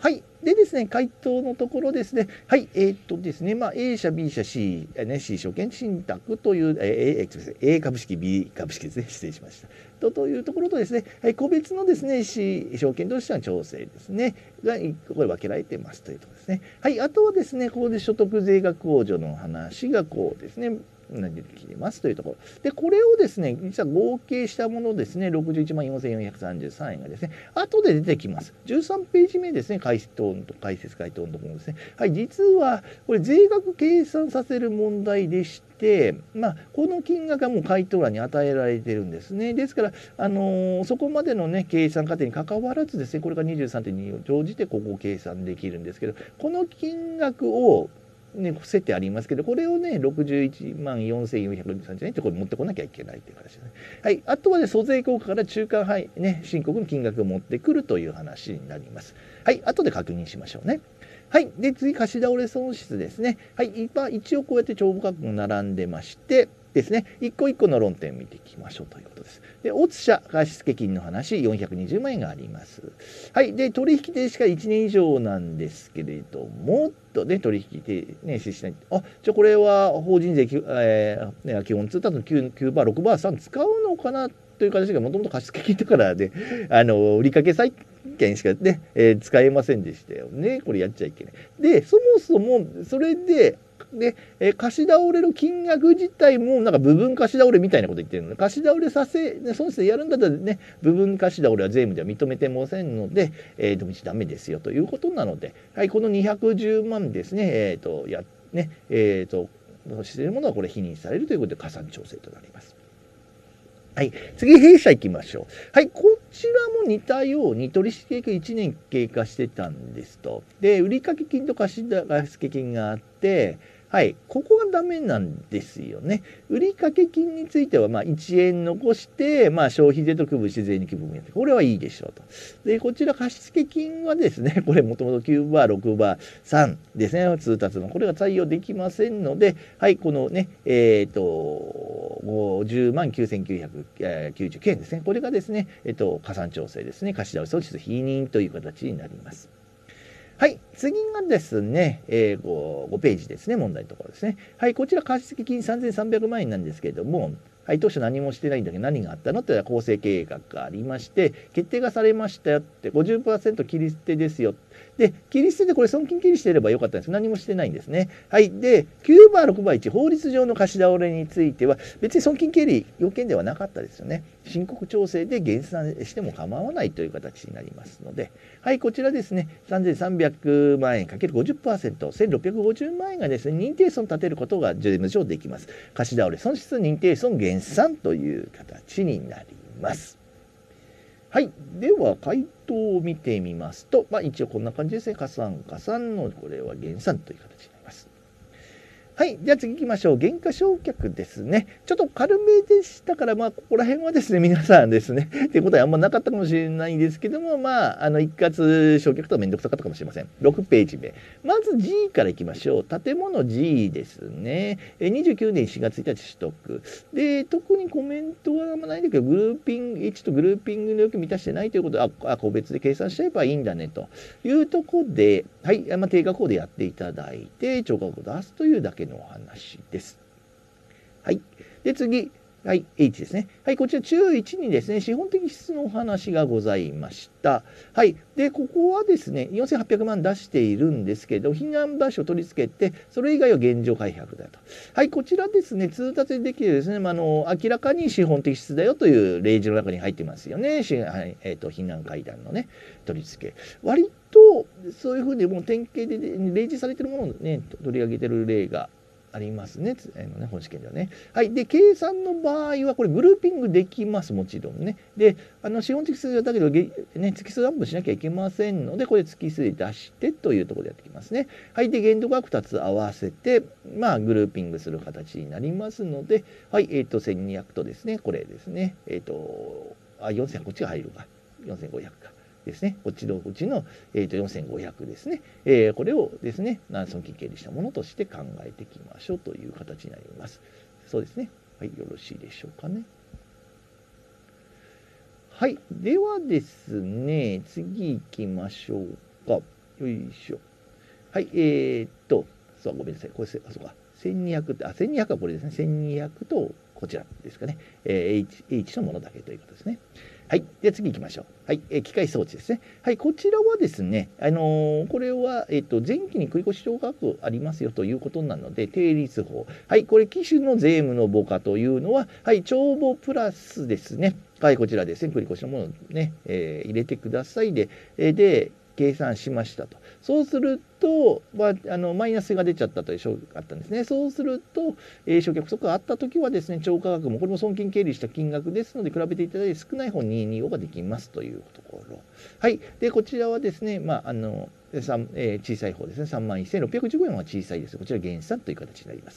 Speaker 1: でですね、回答のところですね、はい、えー、っとですね、まあ、A 社、B 社、C、ね、C 証券信託という、えー、A 株式、B 株式ですね、失礼しました。とというところとですね、はい、個別のですね、C 証券としては調整ですね、が、これ分けられてますというところですね。はい、あとはですね、ここで所得税額控除の話がこうですね、出てきてますというところ。で、これをですね、実は合計したものですね、ろくじゅういちまんよんせんよんひゃくさんじゅうさんえんがですね、後で出てきます。じゅうさんページ目ですね、回答の解説回答のところですね。はい、実は、これ税額計算させる問題でして、まあ、この金額がもう回答欄に与えられてるんですね。ですから、あのー、そこまでのね、計算過程に関わらずですね、これが にじゅうさんてんに を乗じてここを計算できるんですけど、この金額をね、伏せてありますけど、これをね、ろくじゅういちまんよんせんよんひゃくさんじゅうえんってこれ持ってこなきゃいけないっていう形ですね。はい。あとはね、租税効果から中間はいね、申告の金額を持ってくるという話になります。はい。後で確認しましょうね。はい。で、次、貸し倒れ損失ですね。はい。今、一応こうやって帳簿価格が並んでまして、ですね、一個一個の論点を見ていきましょうということです。で、オツ社貸付金の話、よんひゃくにじゅうまんえんがあります。はい。で、取引停止からいちねん以上なんですけれども、とね、取引停止しない。あ、じゃあこれは法人税、えー、基本通達の 9, 9バー、ろくバーさん使うのかなという形がもともと貸付金だからね、あの、売掛債権しかね、えー、使えませんでしたよね。これやっちゃいけない。で、そもそも、それで、で、えー、貸し倒れる金額自体もなんか部分貸し倒れみたいなこと言ってるので、貸し倒れさせ、ね、損失でやるんだったらね、部分貸し倒れは税務では認めてませんので、えー、どっちダメですよということなので、はい、このにひゃくじゅうまんですね、えっ、ー、と、や、ね、えっ、ー、と、しているものはこれ否認されるということで加算調整となります。はい。次、弊社行きましょう。はい。こちらも似たように取引経過いちねん経過してたんですと。で、売掛金と貸付金があって、はい。ここがダメなんですよね。売掛金については、まあ、いちえん残して、まあ、消費税と区分して税に区分やって、これはいいでしょうと。で、こちら貸付金はですね、これもともときゅうバー、ろくバー、さんですね、通達の、これが採用できませんので、はい、このね、えっ、ー、と、ごじゅうまんきゅうせんきゅうひゃくきゅうじゅうきゅうえんですね。これがですね、えっ、ー、と、加算調整ですね、貸し倒れ損失否認という形になります。はい。次がですね、えー、ご, ごページですね、問題のところですね。はい。こちら、貸付金さんぜんさんびゃくまんえんなんですけれども、はい、当初何もしてないんだけど何があったのって構成計画がありまして、決定がされましたよって、ごじゅっパーセント 切り捨てですよ。で、切り捨ててこれ損金切りしてればよかったんです。何もしてないんですね。はい。で、きゅうバー、ろくバーいち、法律上の貸し倒れについては、別に損金経理要件ではなかったですよね。申告調整で減算しても構わないという形になりますので、はい、こちらですね、さんぜんさんびゃくまんえん ×ごじゅっパーセント、せんろっぴゃくごじゅうまんえんがですね、認定損立てることが税務上できます。貸し倒れ損失認定損減算という形になります。はい。では、回答を見てみますと、まあ一応こんな感じですね。加算、加算の、これは減算という形になります。はい。じゃあ次行きましょう。減価償却ですね。ちょっと軽めでしたから、まあ、ここら辺はですね、皆さんですね、っていうことはあんまなかったかもしれないんですけども、まあ、あの、一括償却とはめんどくさかったかもしれません。ろくページ目。まず G から行きましょう。建物 G ですね。にじゅうきゅうねんしがつついたち取得。で、特にコメントはあんまないんだけど、グルーピング、いちとグルーピングの要件満たしてないということで、あ、個別で計算しちゃえばいいんだね、というところで、はい、まあ、定額法でやっていただいて、超額を出すというだけのお話です。はい。で、次。はい、H ですね。はい、こちら注いちにですね、資本的質のお話がございました。はい。で、ここはですね、よんせんはっぴゃくまん出しているんですけど、避難場所を取り付けて、それ以外は現状開発だと。はい、こちらですね、通達でできるですね、まあ、あの、明らかに資本的質だよという例示の中に入ってますよね。はい、えっ、ー、と、避難階段のね、取り付け。割と、そういうふうにもう典型で例示されているものをね、取り上げてる例がありますね。ね、本試験ではね。はい。で、計算の場合は、これグルーピングできます。もちろんね。で、あの、資本的数だけど、ね、月数アップしなきゃいけませんので、これ月数で出してというところでやってきますね。はい。で、限度額ふたつ合わせて、まあ、グルーピングする形になりますので、はい。えっ、ー、と、せんにひゃくとですね、これですね。えっ、ー、と、あ、よんせんこっちが入るか。よんせんごひゃくか。ですね、こっちのうちの、えー、とよんせんごひゃくですね、えー、これをですね、損金経理したものとして考えていきましょうという形になります。そうですね。はい、よろしいでしょうかね。はい、ではですね、次行きましょうか。 よいしょ。はい、えー、っと、そう、ごめんなさい。これ、あ、そうか。せんにひゃくって、あ、せんにひゃくはこれですね。せんにひゃくと、こちらですかね。えー、H, H のものだけということですね。はい。で、次行きましょう。はい。えー、機械装置ですね。はい。こちらはですね、あのー、これは、えっ、ー、と、前期に繰越超額ありますよということなので、定率法。はい。これ、機種の税務の母価というのは、はい。帳簿プラスですね。はい。こちらですね。繰越のものをね、えー、入れてくださいで、えー、で、計算しましたと。そうすると、まあ、あのマイナスが出ちゃったという証があったんですね。そうすると、えー、償却不足があったときはですね、超過額も、これも損金経理した金額ですので、比べていただいて少ない方にひゃくにじゅうごができますというところ。はい。で、こちらはですね、まあ、あの、えー、小さい方ですね、さんまんせんろっぴゃくじゅうごえんは小さいです。こちら減算という形になります。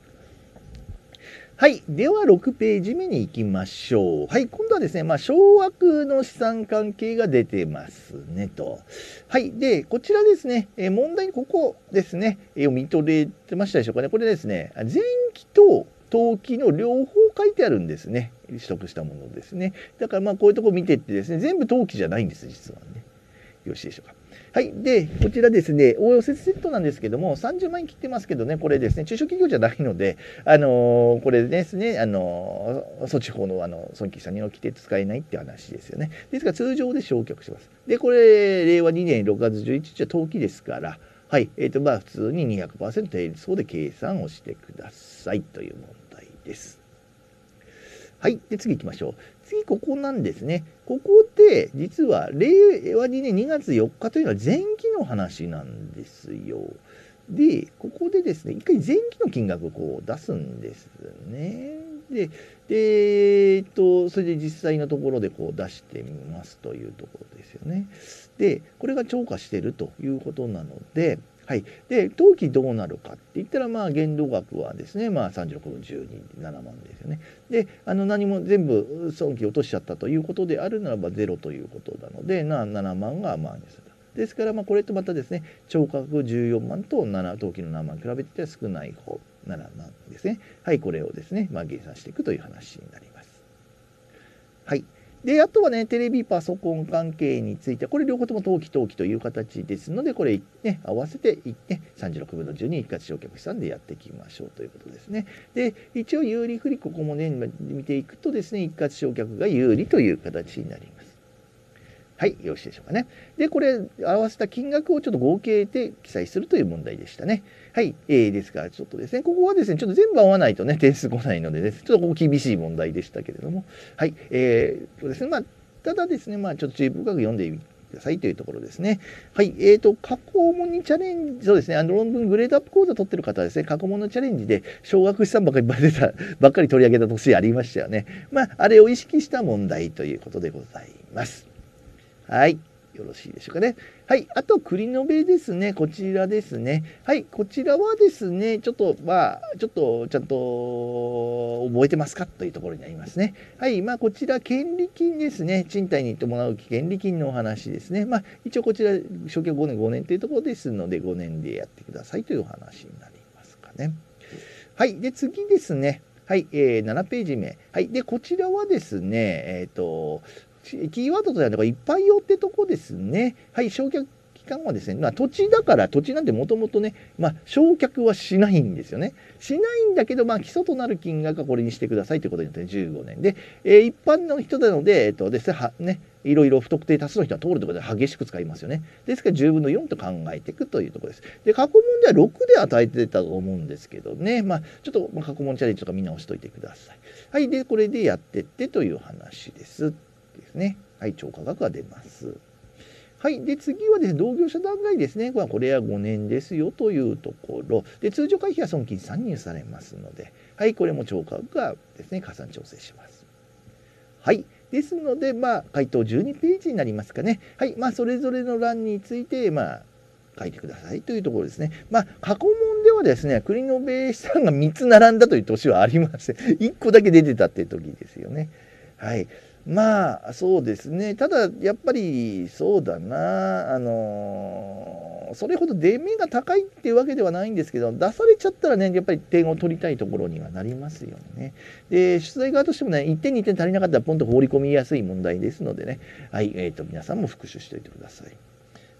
Speaker 1: はい。では、ろくページ目に行きましょう。はい。今度はですね、まあ、小枠の資産関係が出てますね、と。はい。で、こちらですね、えー、問題にここですね、えー、読み取れてましたでしょうかね。これですね、前期と当期の両方書いてあるんですね。取得したものですね。だから、まあ、こういうとこ見てってですね、全部当期じゃないんです、実はね。よろしいでしょうか。はい。で、こちらですね、応用説セットなんですけども、さんじゅうまんえん切ってますけどね、これですね、中小企業じゃないので、あのー、これですね、あのー、措置法のあの損益さんにの規定使えないって話ですよね。ですから、通常で償却します。で、これ、れいわにねんろくがつじゅういちにちは当期ですから、はい。えっ、ー、と、まあ、普通に にひゃくパーセント 定率法で計算をしてくださいという問題です。はい。で、次行きましょう。次、ここなんですね。ここで、実は、令和にねんにがつよっかというのは前期の話なんですよ。で、ここでですね、一回前期の金額をこう出すんですね。で、で、えっと、それで実際のところでこう出してみますというところですよね。で、これが超過しているということなので、はい。で、当期どうなるかって言ったら、まあ、限度額はですね、まあ、さんじゅうろくぶんじゅうに、ななまんですよね。で、あの、何も全部損金落としちゃったということであるならば、ゼロということなので、なななまんがまあにする。ですから、まあ、これとまたですね、超過額じゅうよんまんと7当期のななまん比べて少ない方、ななまんですね。はい、これをですね、まあ、計算していくという話になります。はい。で、あとはね、テレビ、パソコン関係について、これ両方とも当期当期という形ですので、これ、ね、合わせて、ね、さんじゅうろくぶんのじゅうに一括償却資産でやっていきましょうということですね。で、一応有利不利、ここもね、見ていくとですね、一括償却が有利という形になります。はい、よろしいでしょうかね。で、これ、合わせた金額をちょっと合計で記載するという問題でしたね。はい、えー、ですから、ちょっとですね、ここはですね、ちょっと全部合わないとね、点数来ないので、ね、ちょっとここ厳しい問題でしたけれども、はい、えー、そうですね、まあ、ただですね、まあ、ちょっと注意深く読んでみてくださいというところですね。はい、えーと、過去問にチャレンジ、そうですね、あの論文グレードアップ講座取ってる方はですね、過去問のチャレンジで、小学資産ばっかり出た、ばっかり取り上げた年ありましたよね。まあ、あれを意識した問題ということでございます。はい。よろしいでしょうかね。はい。あと、栗のべですね。こちらですね。はい。こちらはですね、ちょっと、まあ、ちょっと、ちゃんと、覚えてますかというところになりますね。はい。まあ、こちら、権利金ですね。賃貸に伴う権利金のお話ですね。まあ、一応こちら、償却ごねん、ごねんというところですので、ごねんでやってくださいというお話になりますかね。はい。で、次ですね。はい。えー、ななページ目。はい。で、こちらはですね、えっと、キーワードとなるのが一般用ってとこですね。はい、償却期間はですね、まあ、土地だから、土地なんてもともとね、まあ、償却はしないんですよね。しないんだけど、まあ、基礎となる金額はこれにしてくださいということになってじゅうごねんで、えー、一般の人なので、えっとですね、はね、いろいろ不特定多数の人は通るということで激しく使いますよね。ですからじゅうぶんのよんと考えていくというところです。で、過去問ではろくで与えてたと思うんですけどね、まあ、ちょっと過去問チャレンジとか見直しといてください。はい、で、これでやってってという話です。ですね。はい、超過額が出ます。はい。で、次はですね、同業者段階ですね。これはごねんですよというところ。で、通常会費は損金算入されますので、はい、これも超過額がですね、加算調整します。はい。ですので、まあ、回答じゅうにページになりますかね。はい。まあ、それぞれの欄について、まあ、書いてくださいというところですね。まあ、過去問ではですね、栗のべ資産がみっつ並んだという年はありません。いっこだけ出てたっていう時ですよね。はい。まあ、そうですね。ただ、やっぱり、そうだな。あのー、それほど出目が高いっていうわけではないんですけど、出されちゃったらね、やっぱり点を取りたいところにはなりますよね。で、出題側としてもね、いってんにてん足りなかったらポンと放り込みやすい問題ですのでね。はい。えっと、皆さんも復習しておいてください。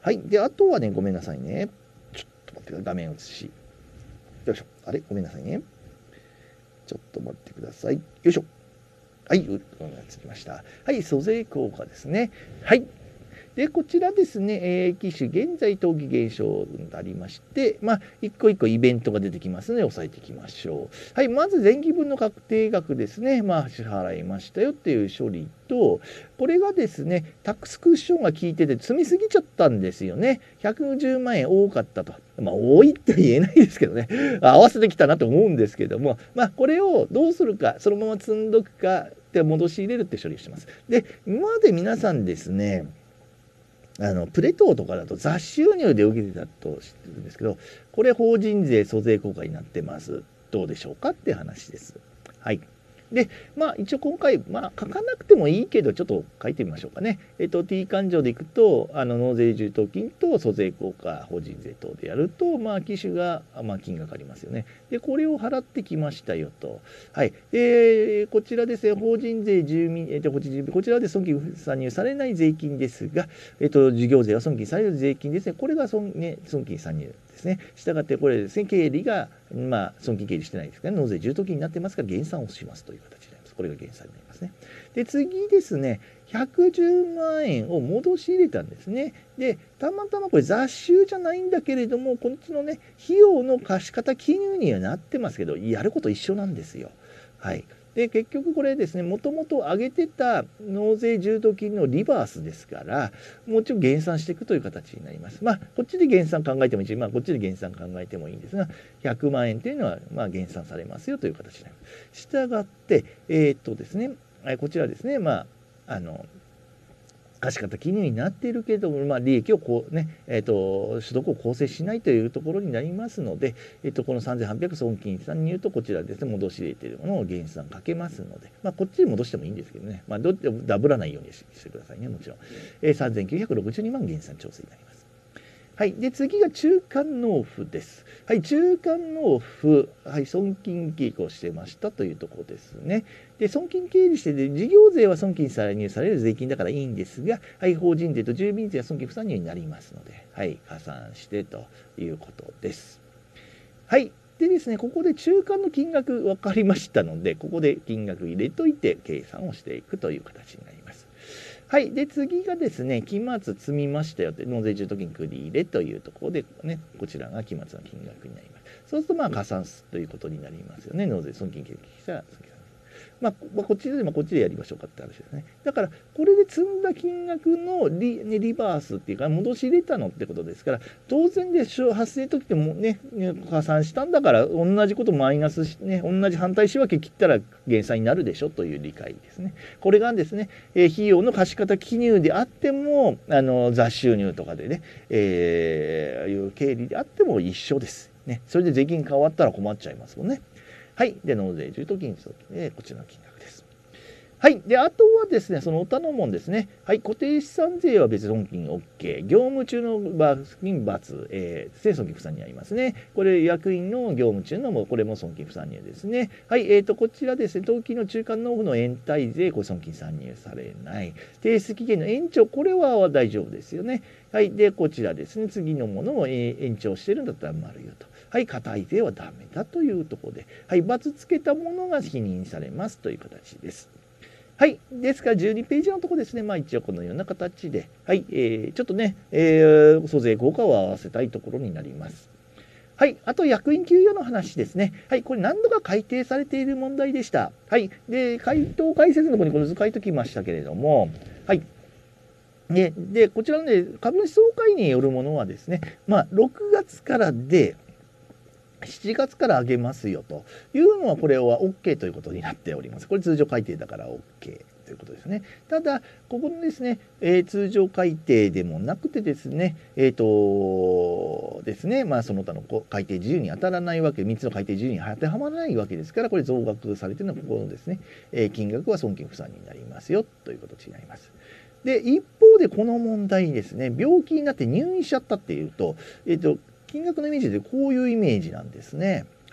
Speaker 1: はい。で、あとはね、ごめんなさいね。ちょっと待ってください。画面映し。よいしょ。あれごめんなさいね。ちょっと待ってください。よいしょ。はい。うつきました。はい。租税効果ですね。はい。で、こちらですね、えー、機種現在登記減少とありまして、まあ、一個一個イベントが出てきますので、押さえていきましょう。はい、まず前期分の確定額ですね、まあ、支払いましたよっていう処理と、これがですね、タックスクッションが効いてて積みすぎちゃったんですよね。ひゃくじゅうまんえん多かったと。まあ、多いって言えないですけどね、合わせてきたなと思うんですけども、まあ、これをどうするか、そのまま積んどくかって戻し入れるって処理をしてます。で、今まで皆さんですね、あのプレ等とかだと雑収入で受けてたと知ってるんですけど、これ法人税租税効果になってます。どうでしょうかって話です。はい。で、まあ一応今回、まあ書かなくてもいいけど、ちょっと書いてみましょうかね。えっと、T 勘定でいくと、あの納税充当金と租税効果、法人税等でやると、まあ機種が、まあ金額ありますよね。で、これを払ってきましたよと。はい。で、こちらですね、法人税、住民、えっと、こちらで損金算入されない税金ですが、えっと、事業税は損金される税金ですね。これが損、ね、損金算入ですね。したがってこれですね、経理が、まあ、損金経理してないですから、ね、納税充当金になってますから減算をしますという形になります。これが減算になりますね。で、次ですね、ひゃくじゅうまんえんを戻し入れたんですね。で、たまたまこれ雑収じゃないんだけれども、こっちのね、費用の貸方記入にはなってますけど、やること一緒なんですよ。はい。で、結局これですね、もともと上げてた納税充当金のリバースですから、もうちょっと減算していくという形になります。まあ、こっちで減算考えてもいいし、まあ、こっちで減算考えてもいいんですが、ひゃくまんえんというのは、まあ、減算されますよという形になります。したがって、えー、っとですね、こちらですね、まあ、あの、貸方記入になっているけれども、まあ、利益をこうね、えー、と所得を構成しないというところになりますので、えー、とこのさんぜんはっぴゃく損金算入とこちらですね、戻し入れているものを減算かけますので、まあ、こっちに戻してもいいんですけどね、まあ、どダブらないようにしてくださいね、もちろん。えー、さんぜんきゅうひゃくろくじゅうにまん減算調整になります。はい。で、次が中間納付です。はい。中間納付、はい。損金計画をしてましたというところですね。で、損金経理してで、事業税は損金歳入される税金だからいいんですが、はい。法人税と住民税は損金不算入になりますので、はい。加算してということです。はい。でですね、ここで中間の金額分かりましたので、ここで金額入れといて計算をしていくという形になります。はい。で、次がですね、期末積みましたよって、納税充当金繰り入れというところで、ね、こちらが期末の金額になります。そうすると、まあ、加算ということになりますよね。納税損金経費したら、まあ、まあ、こっちでもこっちでやりましょうかって話ですね。だから、これで積んだ金額のリ、ね、リバースっていうか、戻し入れたのってことですから、当然でしょ、発生時ってもね、加算したんだから、同じことマイナスし、ね、同じ反対仕分け切ったら減算になるでしょという理解ですね。これがですね、えー、費用の貸方記入であっても、あの、雑収入とかでね、えー、いう経理であっても一緒です。ね。それで税金変わったら困っちゃいますもんね。はい。で、納税充当金、えー、こちらの金額です。はい。で、あとはですね、その他のもんですね。はい。固定資産税は別損金 OK。業務中の罰金罰、えー、損金不算入ありますね。これ、役員の業務中のも、これも損金不算入ですね。はい。えっ、ー、と、こちらですね、登記の中間納付の延滞税、これ損金算入されない。提出期限の延長、これは大丈夫ですよね。はい。で、こちらですね、次のものを延長してるんだったら丸よと。はい、固い税はダメだというところで、はい、×つけたものが否認されますという形です。はい。ですからじゅうにページのところですね。まあ一応このような形で、はい、えー、ちょっとね、えー、租税効果を合わせたいところになります。はい。あと、役員給与の話ですね。はい。これ何度か改定されている問題でした。はい。で、回答解説のところにこれ図書いときましたけれども、はい。で、でこちらのね、株主総会によるものはですね、まあ、ろくがつからで、しちがつから上げますよというのは、これは OK ということになっております。これ通常改定だから OK ということですね。ただ、ここのですね、えー、通常改定でもなくてですね、えっ、ー、とですね、まあその他の改定自由に当たらないわけ、みっつの改定自由に当てはまらないわけですから、これ増額されているのはここのですね、えー、金額は損金不算になりますよという形になります。で、一方でこの問題ですね、病気になって入院しちゃったっていうと、えっ、ー、と、金額のイメージでこういうイメージなんですね。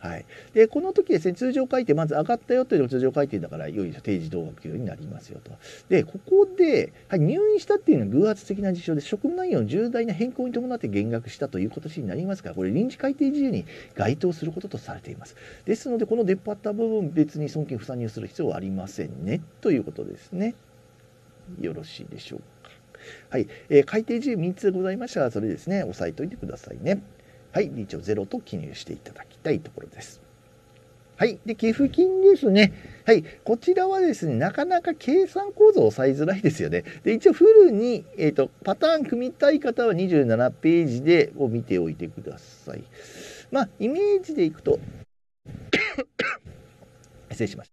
Speaker 1: はい、でこの時ですね、通常改定まず上がったよというのが通常改定だから、よいしょ定時同額給与になりますよと。でここで、はい、入院したっていうのは偶発的な事象で、職務内容の重大な変更に伴って減額したという形になりますから、これ臨時改定事由に該当することとされています。ですのでこの出っ張った部分、別に損金不算入する必要はありませんねということですね。よろしいでしょうか。はい、えー、改定事由みっつでございましたら、それですね、押さえておいてくださいね。はい、一応ゼロと記入していただきたいところです。はい、で寄付金ですね。はい、こちらはですね、なかなか計算構造を抑えづらいですよね。で一応フルに、えーと、パターン組みたい方はにじゅうななページでを見ておいてください。まあイメージでいくと失礼しました。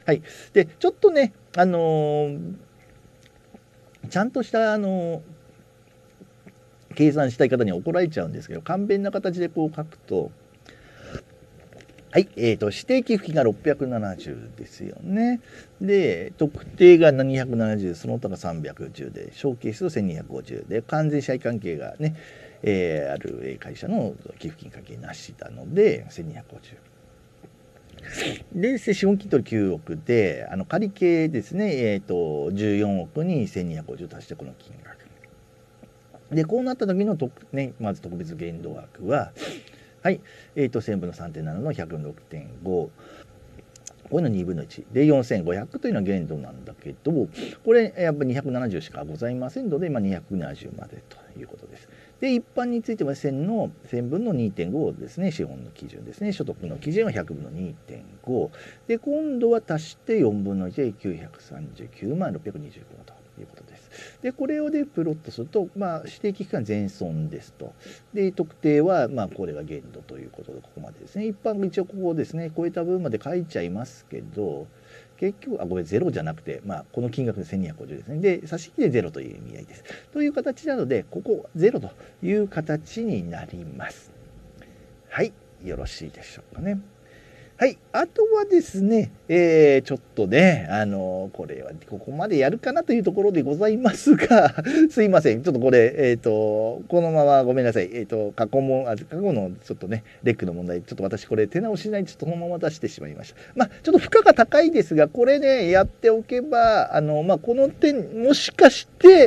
Speaker 1: はい、でちょっとね、あのー、ちゃんとしたあのー計算したい方には怒られちゃうんですけど、簡便な形でこう書くと、はい、えーと、指定寄付金がろっぴゃくななじゅうですよね。で、特定がにひゃくななじゅう、その他がさんびゃくじゅうで、小ケースせんにひゃくごじゅうで、完全社員関係がね、えー、ある会社の寄付金関係なしなので、せんにひゃくごじゅう。で、資本金取りきゅうおくで、あの借系ですね、えーと、じゅうよんおくにせんにひゃくごじゅう足してこの金額。でこうなった時の、ね、まず特別限度額は、はい、えーと、せんぶんのさんてんななのひゃくろくてんご。こういうのにぶんのいちでよんせんごひゃくというのは限度なんだけど、これやっぱりにひゃくななじゅうしかございませんので、まあ、にひゃくななじゅうまでということです。で一般についてはせんのせんぶんの にてんご ですね、資本の基準ですね。所得の基準はひゃくぶんの にてんご で今度は足してよんぶんのいちできゅうひゃくさんじゅうきゅうまんろっぴゃくにじゅうごということです。でこれをでプロットすると、まあ、指定期間全損ですと。で特定は、まあ、これが限度ということでここまでですね。一般一応ここですね、超えた分まで書いちゃいますけど、結局あごめんゼロじゃなくて、まあ、この金額でせんにひゃくごじゅうですね。で差し引きでゼロという意味合いです。という形なのでここゼロという形になります。はい、よろしいでしょうかね。はい、あとはですね、えー、ちょっとね、あのー、これはここまでやるかなというところでございますが、すいません、ちょっとこれ、えっ、ー、と、このままごめんなさい、えっ、ー、と、過去も、あ、過去のちょっとね、レックの問題、ちょっと私これ手直しないで、ちょっとこのまま出してしまいました。まあ、ちょっと負荷が高いですが、これね、やっておけば、あの、まあ、この点、もしかして、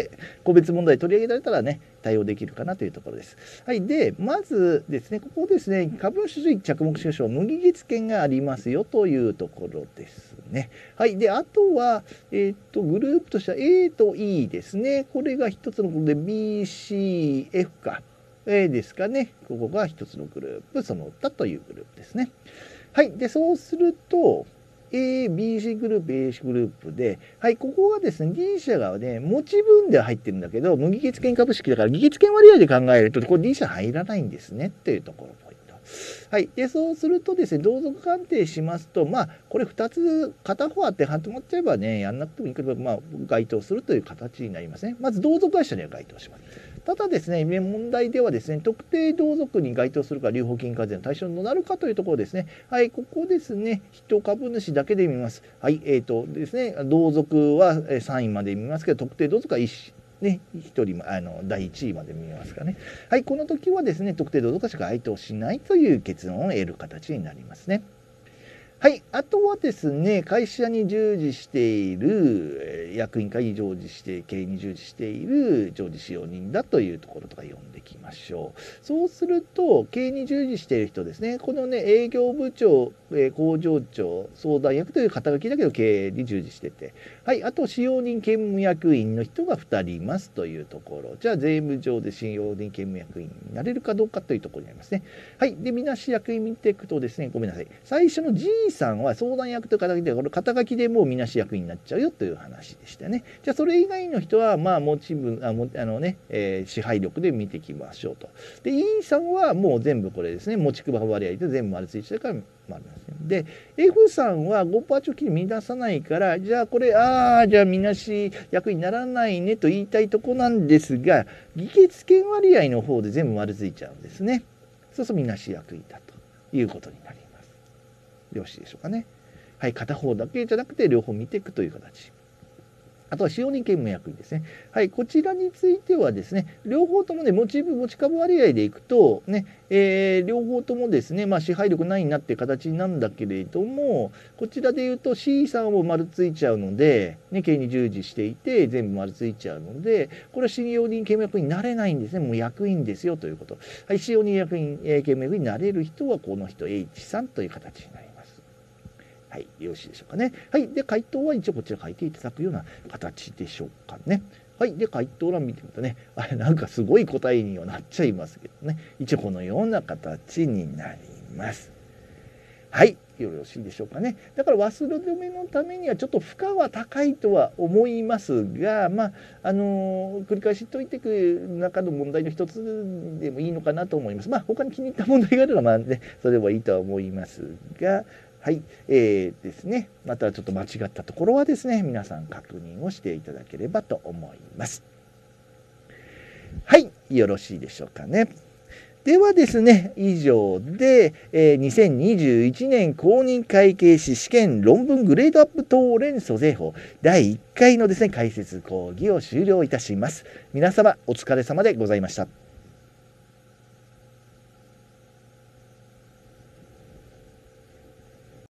Speaker 1: 個別問題取り上げられたらね、対応できるかなというところです。はい、でまずですね、ここですね、株主主義着目証書無議決権がありますよというところですね。はい、であとは、えー、とグループとしては A と E ですね。これが一つのことで ビーシーエフ か、えー、ですかね。ここが一つのグループ、その他というグループですね。はい、でそうするとA、ビーシー グループ、A グループで、はい、ここがですね、D 社がね、持ち分では入ってるんだけど、無議決権株式だから、議決権割合で考えると、これ D 社入らないんですね、っていうところポイント。はい、でそうするとですね、同族鑑定しますと、まあ、これふたつ、片方当てはまっちゃえばね、やんなくてもいいけど、まあ、該当するという形になりますね。まず、同族会社には該当します。ただですね、問題ではですね、特定同族に該当するか、留保金課税の対象になるかというところですね。はい、ここですね、一株主だけで見ます。はい、えーとですね、同族はさんいまで見ますけど、特定同族は一ね、ひとりあのだいいちいまで見ますかね。はい、この時はですね、特定同族しか該当しないという結論を得る形になりますね。はい、あとはですね、会社に従事している役員会に従事して経営に従事している常時使用人だというところとか読んでいきましょう。そうすると経営に従事している人ですね、このね営業部長、えー、工場長、相談役という肩書きだけど経営に従事してて、はい、あと使用人兼務役員の人がふたりいますというところ。じゃあ税務上で使用人兼務役員になれるかどうかというところになりますね。はい、でみなし役員見ていくとですね、ごめんなさい、最初の G さんは相談役という肩書きで、これ肩書きでもうみなし役員になっちゃうよという話でしたね。じゃあそれ以外の人はまあ持ち分あもあのね、えー、支配力で見ていきましょうと。で E さんはもう全部これですね、持ち配割合で全部丸ついてるから丸なんですね。で F さんは ごパーセント 貯金見出さないから、じゃあこれああじゃあみなし役員にならないねと言いたいとこなんですが、議決権割合の方で全部丸ついちゃうんですね。そうするとみなし役員だということになります。よろしいでしょうかね。はい、片方だけじゃなくて両方見ていくという形。 あとは使用人兼務役員ですね。はい、こちらについてはですね、両方ともね、持ち分、持ち株割合でいくと、ね、えー両方ともですね、まあ、支配力ないなっていう形なんだけれども、こちらで言うと C さんも丸ついちゃうので、ね、経営に従事していて、全部丸ついちゃうので、これは使用人兼務役員になれないんですね。もう役員ですよということ。はい、使用人役員、えー、兼務役員になれる人は、この人 H さんという形になります。はい、よろしいでしょうかね。はい。で、回答は一応こちら書いていただくような形でしょうかね。はい。で、回答欄見てみるとね、あれ、なんかすごい答えにはなっちゃいますけどね。一応このような形になります。はい。よろしいでしょうかね。だから忘れ止めのためにはちょっと負荷は高いとは思いますが、まあ、あのー、繰り返し解いていく中の問題の一つでもいいのかなと思います。まあ、他に気に入った問題があれば、まあね、それはいいとは思いますが、はい、えー、ですね、またちょっと間違ったところはですね、皆さん確認をしていただければと思います。はい、よろしいでしょうかね。ではですね、以上で、えー、にせんにじゅういちねん公認会計士試験論文グレードアップ答練租税法だいいっかいのですね、解説講義を終了いたします。皆様お疲れ様でございました。